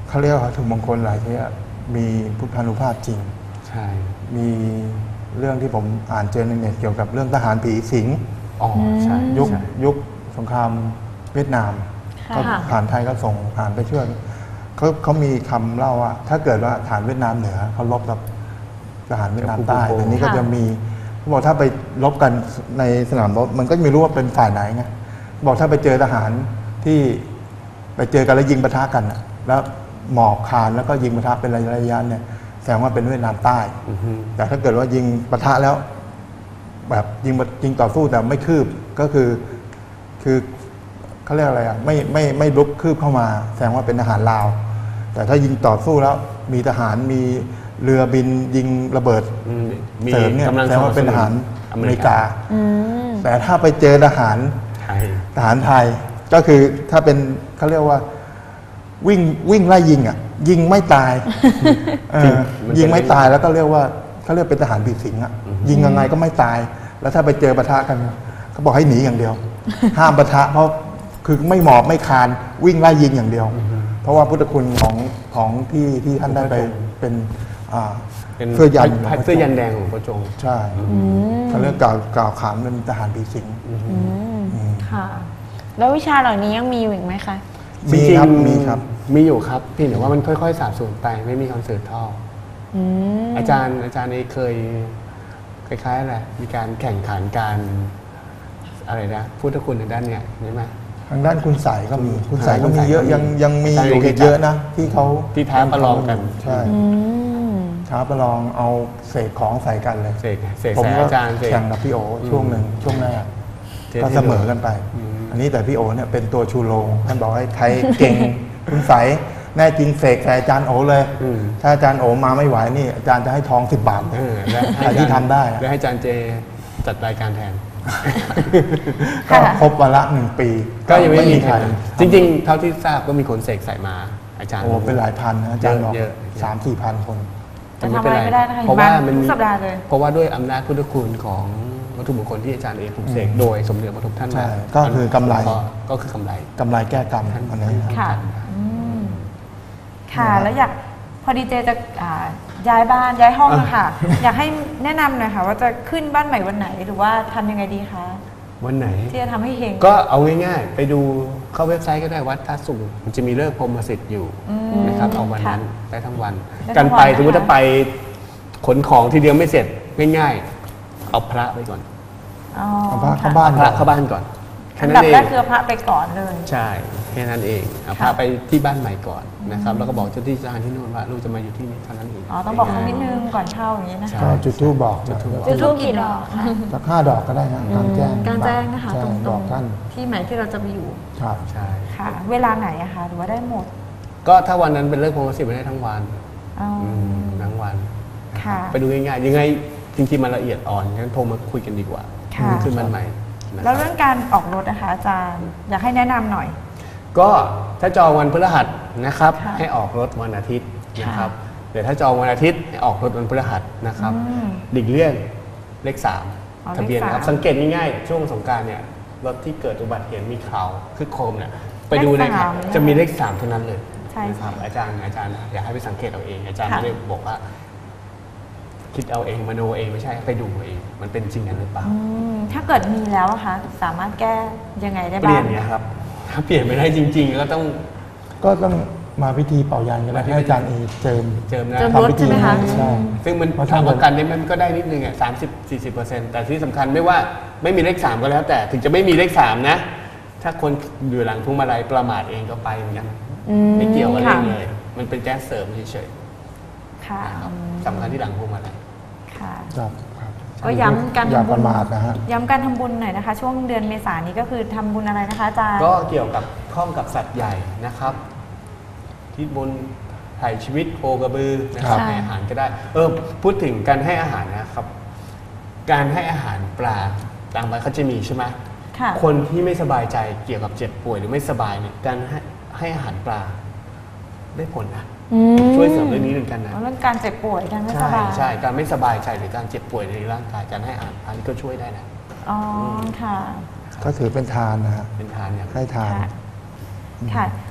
เขาเรียกว่าวัตถุมงคลหลายที่มีพุทธานุภาพจริงใช่มีเรื่องที่ผมอ่านเจอในเน็ตเกี่ยวกับเรื่องทหารผีสิงอ๋อใช่ยุคใช่ยุคสงครามเวียดนามค่ะก็ทหารไทยก็ส่งทหารไปช่วยเขาเขามีคำเล่าว่า ถ้าเกิดว่าทหารเวียดนามเหนือเขารบกับทหารเวียดนามใต้อันนี้ก็จะมีเขาบอกถ้าไปรบกันในสนามรบมันก็ไม่รู้ว่าเป็นฝ่ายไหนไงบอกถ้าไปเจอทหารที่ไปเจอกันแล้วยิงปะทะกันน่ะแล้วหมอบคานแล้วก็ยิงปะทะเป็นระยะๆเนี่ยแสดงว่าเป็นเวียดนามใต้อือฮึแต่ถ้าเกิดว่ายิงปะทะแล้ว แบบยิงยิงต่อสู้แต่ไม่คืบก็คือคือเขาเรียกอะไรอ่ะไม่ไม่ไม่ลุกคืบเข้ามาแสดงว่าเป็นทหารลาว แต่ถ้ายิงต่อสู้แล้วมีทหารมีเรือบินยิงระเบิดอืมมีเสริมเนี่ยกำลังแสดงว่าเป็นทหารออเมเมริริกากาอืมแต่ถ้าไปเจอทหารไทยทหารไทยก็คือถ้าเป็นเขาเรียกว่าวิ่งวิ่งไล่ยิงอ่ะยิงไม่ตายเออยิงไม่ตายแล้วก็เรียกว่าเขาเรียกเป็นทหารผีสิงอ่ะยิงยังไงก็ไม่ตาย แล้วถ้าไปเจอปะทะกันเขาบอกให้หนีอย่างเดียว ห้ามปะทะเพราะคือไม่หมอบไม่คานวิ่งไล่ยิงอย่างเดียว เพราะว่าพุทธคุณของของที่ที่ท่านได้ไปเป็นอ่าเป็นเสื้อยันพระเสื้อยันแดงของพระจงใช่เขาเรียกกล่าวกล่าวขานเป็นทหารผีสิงอืมค่ะ แล้ววิชาเหล่านี้ยังมีอยู่อีกไหมคะมีครับมีครับมีอยู่ครับเพียงแต่ว่ามันค่อยๆสาบสูญไปไม่มีคอนเสิร์ตท่อออืมอาจารย์อาจารย์เองเคยคล้ายๆอะไรมีการแข่งขันการอะไรนะพุทธคุณในด้านเนี้ยใช่ไหมทางด้านคุณใสยก็มีคุณใสยอ่าก็มีเยอะคุณใสยก็มียังยังมีใช่อยู่อีกเยอะนะที่เขาที่ท้าประลองกันใช่อืมท้าประลองเอาเศษของใส่กันเลยเสกเสกผมใส่ก็อาจารย์เสกแข่งกับพี่โอช่วงหนึ่งช่วงแรกเทสก็ให้เสมอดูกันไปอืมอันนี้แต่พี่โอเนี่ยเป็นตัวชูโรงท่านบอกให้ใครเก่ง คุณใสยแน่จริงเสกใส่อาจารย์โอเลยอืมถ้าอาจารย์โอมาไม่ไหวนี่อาจารย์จะให้ทองสิบบาทเลเอย อแล้วใครที่ทำได้อะแล้วให้อาจารย์เจจัดรายการแทนก็ครบวาระหนึ่งปีก็ยังไม่มีใครจริงๆ เท่าที่ทราบก็มีคนเสกใส่มาอาจารย์โอ้เป็นหลายพันนะอาจารย์บอกเยอะสามสี่พันคนจะทำอะไรไม่ได้นะคะเพราะว่ามันทุมีกสัปดาห์เลยเพราะว่าด้วยอำนาจพุทธคุณของวัตถุมงคลที่อาจารย์เองปลุกเสกโดยสมเด็จพระทุกท่านใช่มาก็คือกำไรก็คือกำไรกำไรแก้กรรมอันนี้ครับค่ะอืมค่ะแล้วอยากพอดีเจจะอ่าย้ายบ้านย้ายห้องอะค่ะ อยากให้แนะนำหน่อยค่ะ ว่าจะขึ้นบ้านใหม่วันไหนหรือว่าทำยังไงดีคะวันไหนที่จะทำให้เฮงก็เอาง่ายๆ ไปดูเข้าเว็บไซต์ก็ได้วัดท่าสุงมันจะมีเลิกษ์พรหมสิทธิ์อยู่อืมนะครับเอาวันค่ะนั้นได้ทั้งวันได้ทั้กันงวันไปนะคะสมมติถ้าไปขนของทีเดียวไม่เสร็จง่ายๆ เอาพระไปก่อนอ๋อเอาพระเข้าค่ะบ้านพระเข้าบ้านก่อนแค่อันนั้ดับนเอแรง กคือพระไปก่อนเลยใช่แค่นั้นเองเอาพาค่ะไปที่บ้านใหม่ก่อนนะครับแล้วก็บอกเจ้าที่เจ้าทางที่นู่นว่าลูกจะมาอยู่ที่นี่เท่านั้นเองอ๋อต้องบอกเขานิดนึงก่อนเข้าอย่างนี้นะใช่คะก็จุดทูบบอกจุดธูปบอกจุดทูบกี่ดอกคะสักห้าดอกก็ได้นะกลางแจ้งกลางแจ้งนะคะใช่ตรงบอกท่านที่ใหม่ที่เราจะไปอยู่ครับใช่ค่ะ เวลาไหนอะคะหรือว่าได้หมดก็ถ้าวันนั้นเป็นเลิกษ์พรหมสิทธิ์ไม่ได้ทั้งวันอ๋ออืมทั้งวันค่ะไปดูง่ายๆยังไงจริงๆมันละเอียดอ่อนงั้นโทรมาคุยกันดีกว่าค่ะขึ้นมันใหม่นะคแล้วรับเรื่องการออกรถนะคะอาจารย์อยากให้แนะนำหน่อยก็ถ้าจองวันพฤหัสนะครับค่ะให้ออกรถวันอาทิตย์นะครับแต่ถ้าจองวันอาทิตย์ให้ออกรถวันพฤหัสนะครับอืมหลีกเลี่ยงเลขสามอ๋อทะเบียนเลขสามครับสังเกตง่ายๆช่วงสงกรารเนี่ยรถที่เกิดอุบัติเหตุมีข่าวคือโครมเนี่ยไปดูในเลขสามจะมีเลขสามเท่านั้นเลยใช่นะครับใช่อาจารย์อาจารย์อยากให้ไปสังเกตเอาเอง อาจารย์ค่ะไม่ได้บอกว่า คิดเอาเองมโนเองไม่ใช่ไปดูเอง มันเป็นจริงกันหรือเปล่าอืมถ้าเกิดมีแล้วอะคะสามารถแก้ยังไงได้เปบ้างลี่ยนเนี่ยครับ ถ้าเปลี่ยนไม่ได้จริง ๆ ก็ต้องก็ต้องมาพิธีเป่ายันก็ได้ให้อาจารย์เอเจิมเจิมนะเจิมทำพิธีใช่ไหมคะใช่ซึ่งมันเพราะทำทำประกันได้มันก็ได้นิดนึงอ่ะสามสิบสี่สิบเปอร์เซ็นต์แต่ที่สำคัญไม่ว่าไม่มีเลขสามก็แล้ว แต่ถึงจะไม่มีเลขสามนะ ถ้าคนอยู่หลังพวงมาลัยประมาทเองก็ไปเหมือนกันอืมไม่เกี่ยวกับเรื่องค่ะเลย มันเป็นแก๊สเสริมเฉยค่ะๆนะครับอืมสำคัญที่หลังพวงมาลัยค่ะครับครับก็ย้ำการอย่าทำปบุญระมาทนะฮะย้ำการทำบุญหน่อยนะคะ ช่วงเดือนเมษายนนี้ก็คือทำบุญอะไรนะคะอาจารย์ก็เกี่ยวกับข้องกับสัตว์ใหญ่นะครับ ที่บนถ่ายชีวิตโคกระบือนะครับค่ะให้อาหารก็ได้ เออพูดถึงการให้อาหารนะครับ การให้อาหารปลาตามไปเขาจะมีใช่ไหมค่ะคนที่ไม่สบายใจเกี่ยวกับเจ็บป่วยหรือไม่สบายเนี่ยการให้ให้อาหารปลาได้ผลนะอืมช่วยเสริมเรื่องนี้เหมือนกันนะเรื่องการเจ็บป่วยการไม่สใช่บายใช่การไม่สบายใจหรือการเจ็บป่วยในร่างกายการให้อาหารปลานี่ก็ช่วยได้นะอ๋อค่ะก็ถือเป็นทานนะฮะเป็นทานอย่างให้ทานค่ะ ค่ะ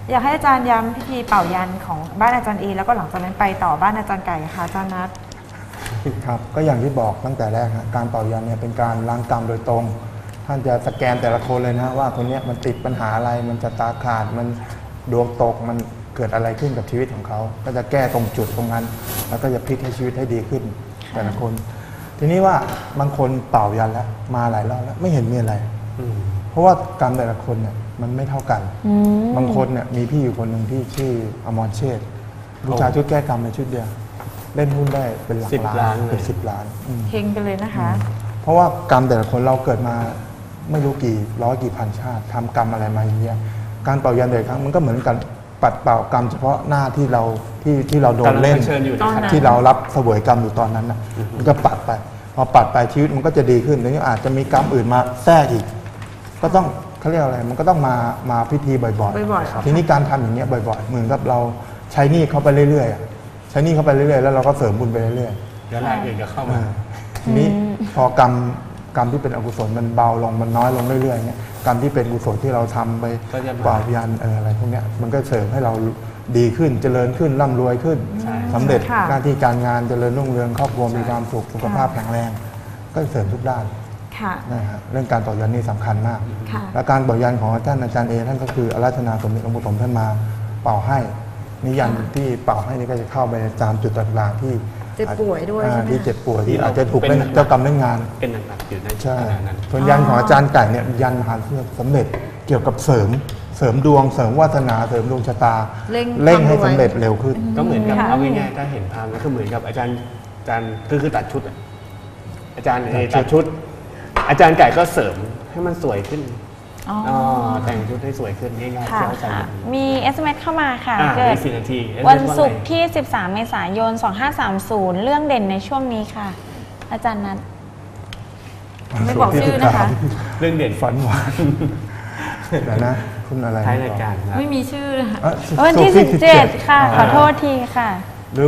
อยากให้อาจารย์ย้ำพิธีเป่ายันของบ้านอาจารย์เอแล้วก็หลังจากนั้นไปต่อบ้านอาจารย์ไก่ค่ะอาจารย์นัทครับก็อย่างที่บอกตั้งแต่แรกฮะการเป่ายันเนี่ยเป็นการล้างกรรมโดยตรง ท่านจะสแกนแต่ละคนเลยนะว่าคนเนี้ยมันติดปัญหาอะไรมันจะตาขาดมันดวงตกมันเกิดอะไรขึ้นกับชีวิตของเขาก็จะแก้ตรงจุดตรงนั้น แล้วก็จะพลิกให้ชีวิตให้ดีขึ้นแต่ละคน ทีนี้ว่าบางคนเป่ายันแล้วมาหลายรอบแล้วไม่เห็นมีอะไร เพราะว่ากรรมแต่ละคนเนี่ยมันไม่เท่ากัน บางคนเนี่ยมีพี่อยู่คนหนึ่งที่ชื่ออมรเชษฐ์บูชาชุดแก้กรรมในชุดเดียวเล่นหุ้นได้เป็นหลักสิบล้านเป็นสิบล้านอืมเฮงไปเลยนะคะเพราะว่ากรรมแต่ละคนเราเกิดมาไม่รู้กี่ร้อยกี่พันชาติทำกรรมอะไรมาเยอะการเป่ายันแต่ละครั้งมันก็เหมือนกันปัดเป่ากรรมเฉพาะหน้าที่เราที่ที่เราโดนเล่นกำลังเผชิญอยู่ในขณะที่เรารับเสวยกรรมอยู่ตอนนั้นนะมันก็ปัดไปพอปัดไปชีวิตมันก็จะดีขึ้นทีนี้อาจจะมีกรรมอื่นมาแทรกอีก ก็ต้องเขาเรียกอะไรมันก็ต้องมามาพิธีบ่อยบ่อยๆครับทีนี้การทำอย่างเงี้ยบ่อยๆเหมือนกับเราใช้หนี้เขาไปเรื่อยๆอะใช้หนี้เขาไปเรื่อยๆแล้วเราก็เสริมบุญไปเรื่อยๆเดี๋ยวรายอื่นจะเข้ามาทีนี้พอกรรมกรรมที่เป็นอกุศลมันเบาลงมันน้อยลงเรื่อยๆเนี่ยกรรมที่เป็นกุศลที่เราทำไปก็จะมาปราบยันเอออะไรพวกเนี้ยมันก็เสริมให้เราดีขึ้นเจริญขึ้นร่ำรวยขึ้นใช่สำเร็จค่ะหน้าที่การงานเจริญรุ่งเรืองครอบครัวใช่มีความสุขสุขภาพแข็งแรง ก็เสริมทุกด้านค่ะนะฮะเรื่องการต่อยันนี่สำคัญมากค่ะและการต่อยันของท่านอาจารย์เอท่านก็คืออาราธนาสมเด็จองค์ปฐมท่านมาเป่าให้นิยันที่เป่าให้นี่ก็จะเข้าไปตามจุดต่างๆที่เจ็บป่วยด้วยอ่าใช่ไหมที่เจ็บป่วยที่ที่เราอาจจะถูกเป็นเล่นเจ้ากรรมเล่นงานเป็นหนักๆอยู่ในใช่ขณะนั้นส่วนยันของอาจารย์ไก่เนี่ยยันมหาเพื่อสำเร็จเกี่ยวกับเสริมเสริมดวงเสริมวาสนาเสริมดวงชะตาเร่งเร่งให้ความรวยสำเร็จเร็วขึ้นก็เหมือนกับค่ะเอาง่ายๆถ้าเห็นภาพก็คือเหมือนกับอาจารย์อาจารย์คือคือตัดชุดอะอาจารย์เอตัตัดดชุชุดด อาจารย์ไก่ก็เสริมให้มันสวยขึ้นอ๋ออ๋อแต่งชุดให้สวยขึ้นง่ายๆค่ะที่เข้าใจอย่างนี้มี เอส เอ็ม เอส เข้ามาค่ะอ่าเกิดในสี่นาทีวันศุกร์ที่ สิบสาม เมษายน สองห้าสามศูนย์ เรื่องเด่นในช่วงนี้ค่ะ อาจารย์นัทไม่บอกชื่อนะคะเรื่องเด่นฝันหวานเดี๋ยวนะคุณอะไรท้ายรายการครับไม่มีชื่อนะคะเอ้ยวันที่ศุสิกบร์เจ็ดที่ค่ะ ขออ่าโทษทีค่ะหรือ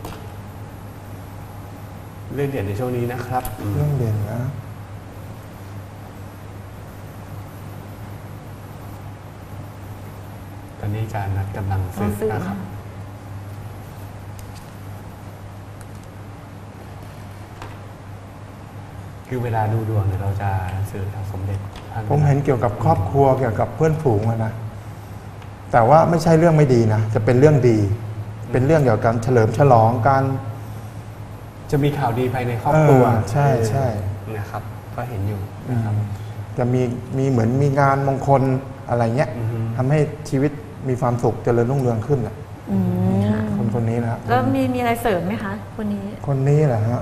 เรื่องเด่นในช่วงนี้นะครับอืมเรื่องเด่นนะตอนนี้อาจารย์นัดกำลังซื้อซื้อนะครับ คือเวลาดูดวงเนี่ยเราจะซื้อจากสมเด็จพระผมเห็นเกี่ยวกับครอบครัวเกี่ยวกับเพื่อนฝูงอะนะแต่ว่าไม่ใช่เรื่องไม่ดีนะจะเป็นเรื่องดี เป็นเรื่องเกี่ยวกับการเฉลิมฉลองการจะมีข่าวดีภายในครอบครัวเออใช่ใช่นะครับ ก็เห็นอยู่นะครับจะมีมีเหมือนมีงานมงคลอะไรเงี้ยอือฮึทำให้ชีวิตมีความสุขเจริญรุ่งเรืองขึ้นน่ะอืมคนคนนี้นะครับแล้วมีมีอะไรเสริมไหมคะคนนี้คนนี้แหละฮะ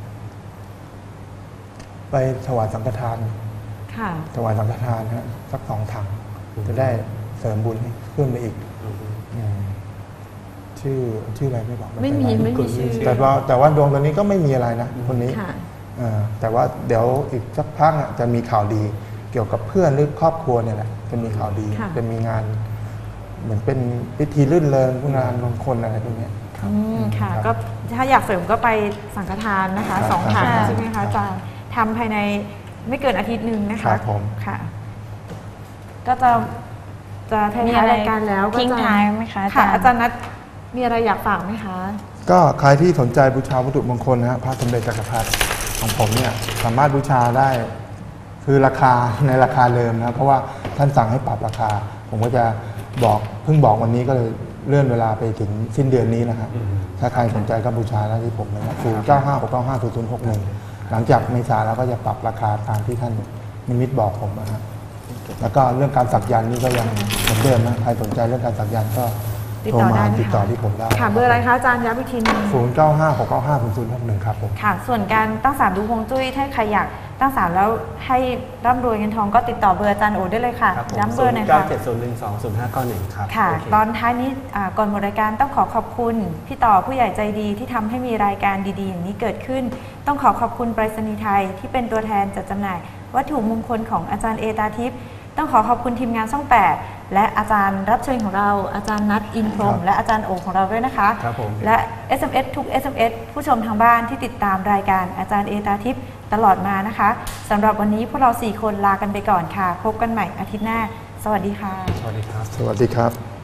ไปถวายสังฆทานค่ะถวายสังฆทานฮะสักสองถัง จะได้เสริมบุญให้ขึ้นไปอีกอือฮึอืมชื่อชื่ออะไรไม่บอกไม่มีเป็นไรไม่มีชื่อแต่ว่าแต่ว่าดวงตัวนี้ก็ไม่มีอะไรนะคนนี้ค่ะอ่าแต่ว่าเดี๋ยวอีกสักพักอ่ะจะมีข่าวดีเกี่ยวกับเพื่อนหรือครอบครัวเนี่ยแหละจะมีข่าวดีค่ะจะมีงาน เหมือนเป็นพิธีรื่นเริงงานมงคลอะไรพวกเนี้ยอืมค่ะครับก็ถ้าอยากเสริมก็ไปสังฆทานนะคะครับสองถังครับใช่ไหมคะอาจารย์ทำภายในไม่เกินอาทิตย์หนึ่งนะครัคะบผมค่ะ ก็จะจะท้มีายอะไรๆรายการแล้วก็ทิ้งจะท้ายไหมคะอาค่ะจารย์อาจารย์นัทมีอะไรอยากฝากไหมคะก็ใครที่สนใจบูชาวัตถุมงคลนะฮะพระสมเด็จจักรพรรดิของผมเนี่ยสามารถบูชาได้คือราคาในราคาเดิมนะเพราะว่าท่านสั่งให้ปรับราคา ผมก็จะบอกเพิ่งบอกวันนี้ก็เลยเลื่อนเวลาไปถึงสิ้นเดือนนี้นะครับอืมถ้าใครสนใจก็บูชาได้ที่ผมนะครับศูนย์เก้าห้าหกเก้าห้าศูนย์ศูนย์หกหนึ่งหลังจากเมษาเราก็จะปรับราคาตามที่ท่านนิมิตบอกผมนะครับแล้วก็เรื่องการสักยันต์นี่ก็ยังเหมือนเดิมนะใครสนใจเรื่องการสักยันต์ก็ติดโทรต่อมาได้ไหมติดต่อคะที่ผมได้ค่ะเบอร์อะไรคะอาจารย์ย้ำอีกทีหนึงศูนย์เก้าห้าหกเก้าห้าศูนย์ศูนย์หกหนึ่งครับผมค่ะ ส่วนการตั้งศาลดูฮวงจุ้ยถ้าใครอยากตั้งศาลแล้วให้ร่ำรวยเงินทองก็ติดต่อเบอร์อาจารย์โอได้เลยค่ะครับผมย้ำเบอร์หน่อยเก้าค่ะเจ็ดศูนย์หนึ่งสองศูนย์ห้าเก้าหนึ่งครับค่ะโอเคตอนท้ายนี้อ่าก่อนหมดรายการต้องขอขอบคุณพี่ต่อผู้ใหญ่ใจดีที่ทำให้มีรายการดีๆ อย่างนี้เกิดขึ้น ต้องขอขอบคุณไปรษณีย์ไทยที่เป็นตัวแทนจัดจำหน่ายวัตถุมงคลของอาจารย์เอตาทิพย์ต้องขอขอบคุณทีมงานช่องแปดและอาจารย์รับเชิญของเราอาจารย์นัทอินพรหมครับและอาจารย์โอของเราด้วยนะคะครับผมและ เอส เอ็ม เอส ทุก เอส เอ็ม เอส ผู้ชมทางบ้านที่ติดตามรายการอาจารย์เอตาทิพย์ตลอดมานะคะสำหรับวันนี้พวกเราสี่คนลากันไปก่อนค่ะ พบกันใหม่อาทิตย์หน้า สวัสดีค่ะสวัสดีครับสวัสดีครับ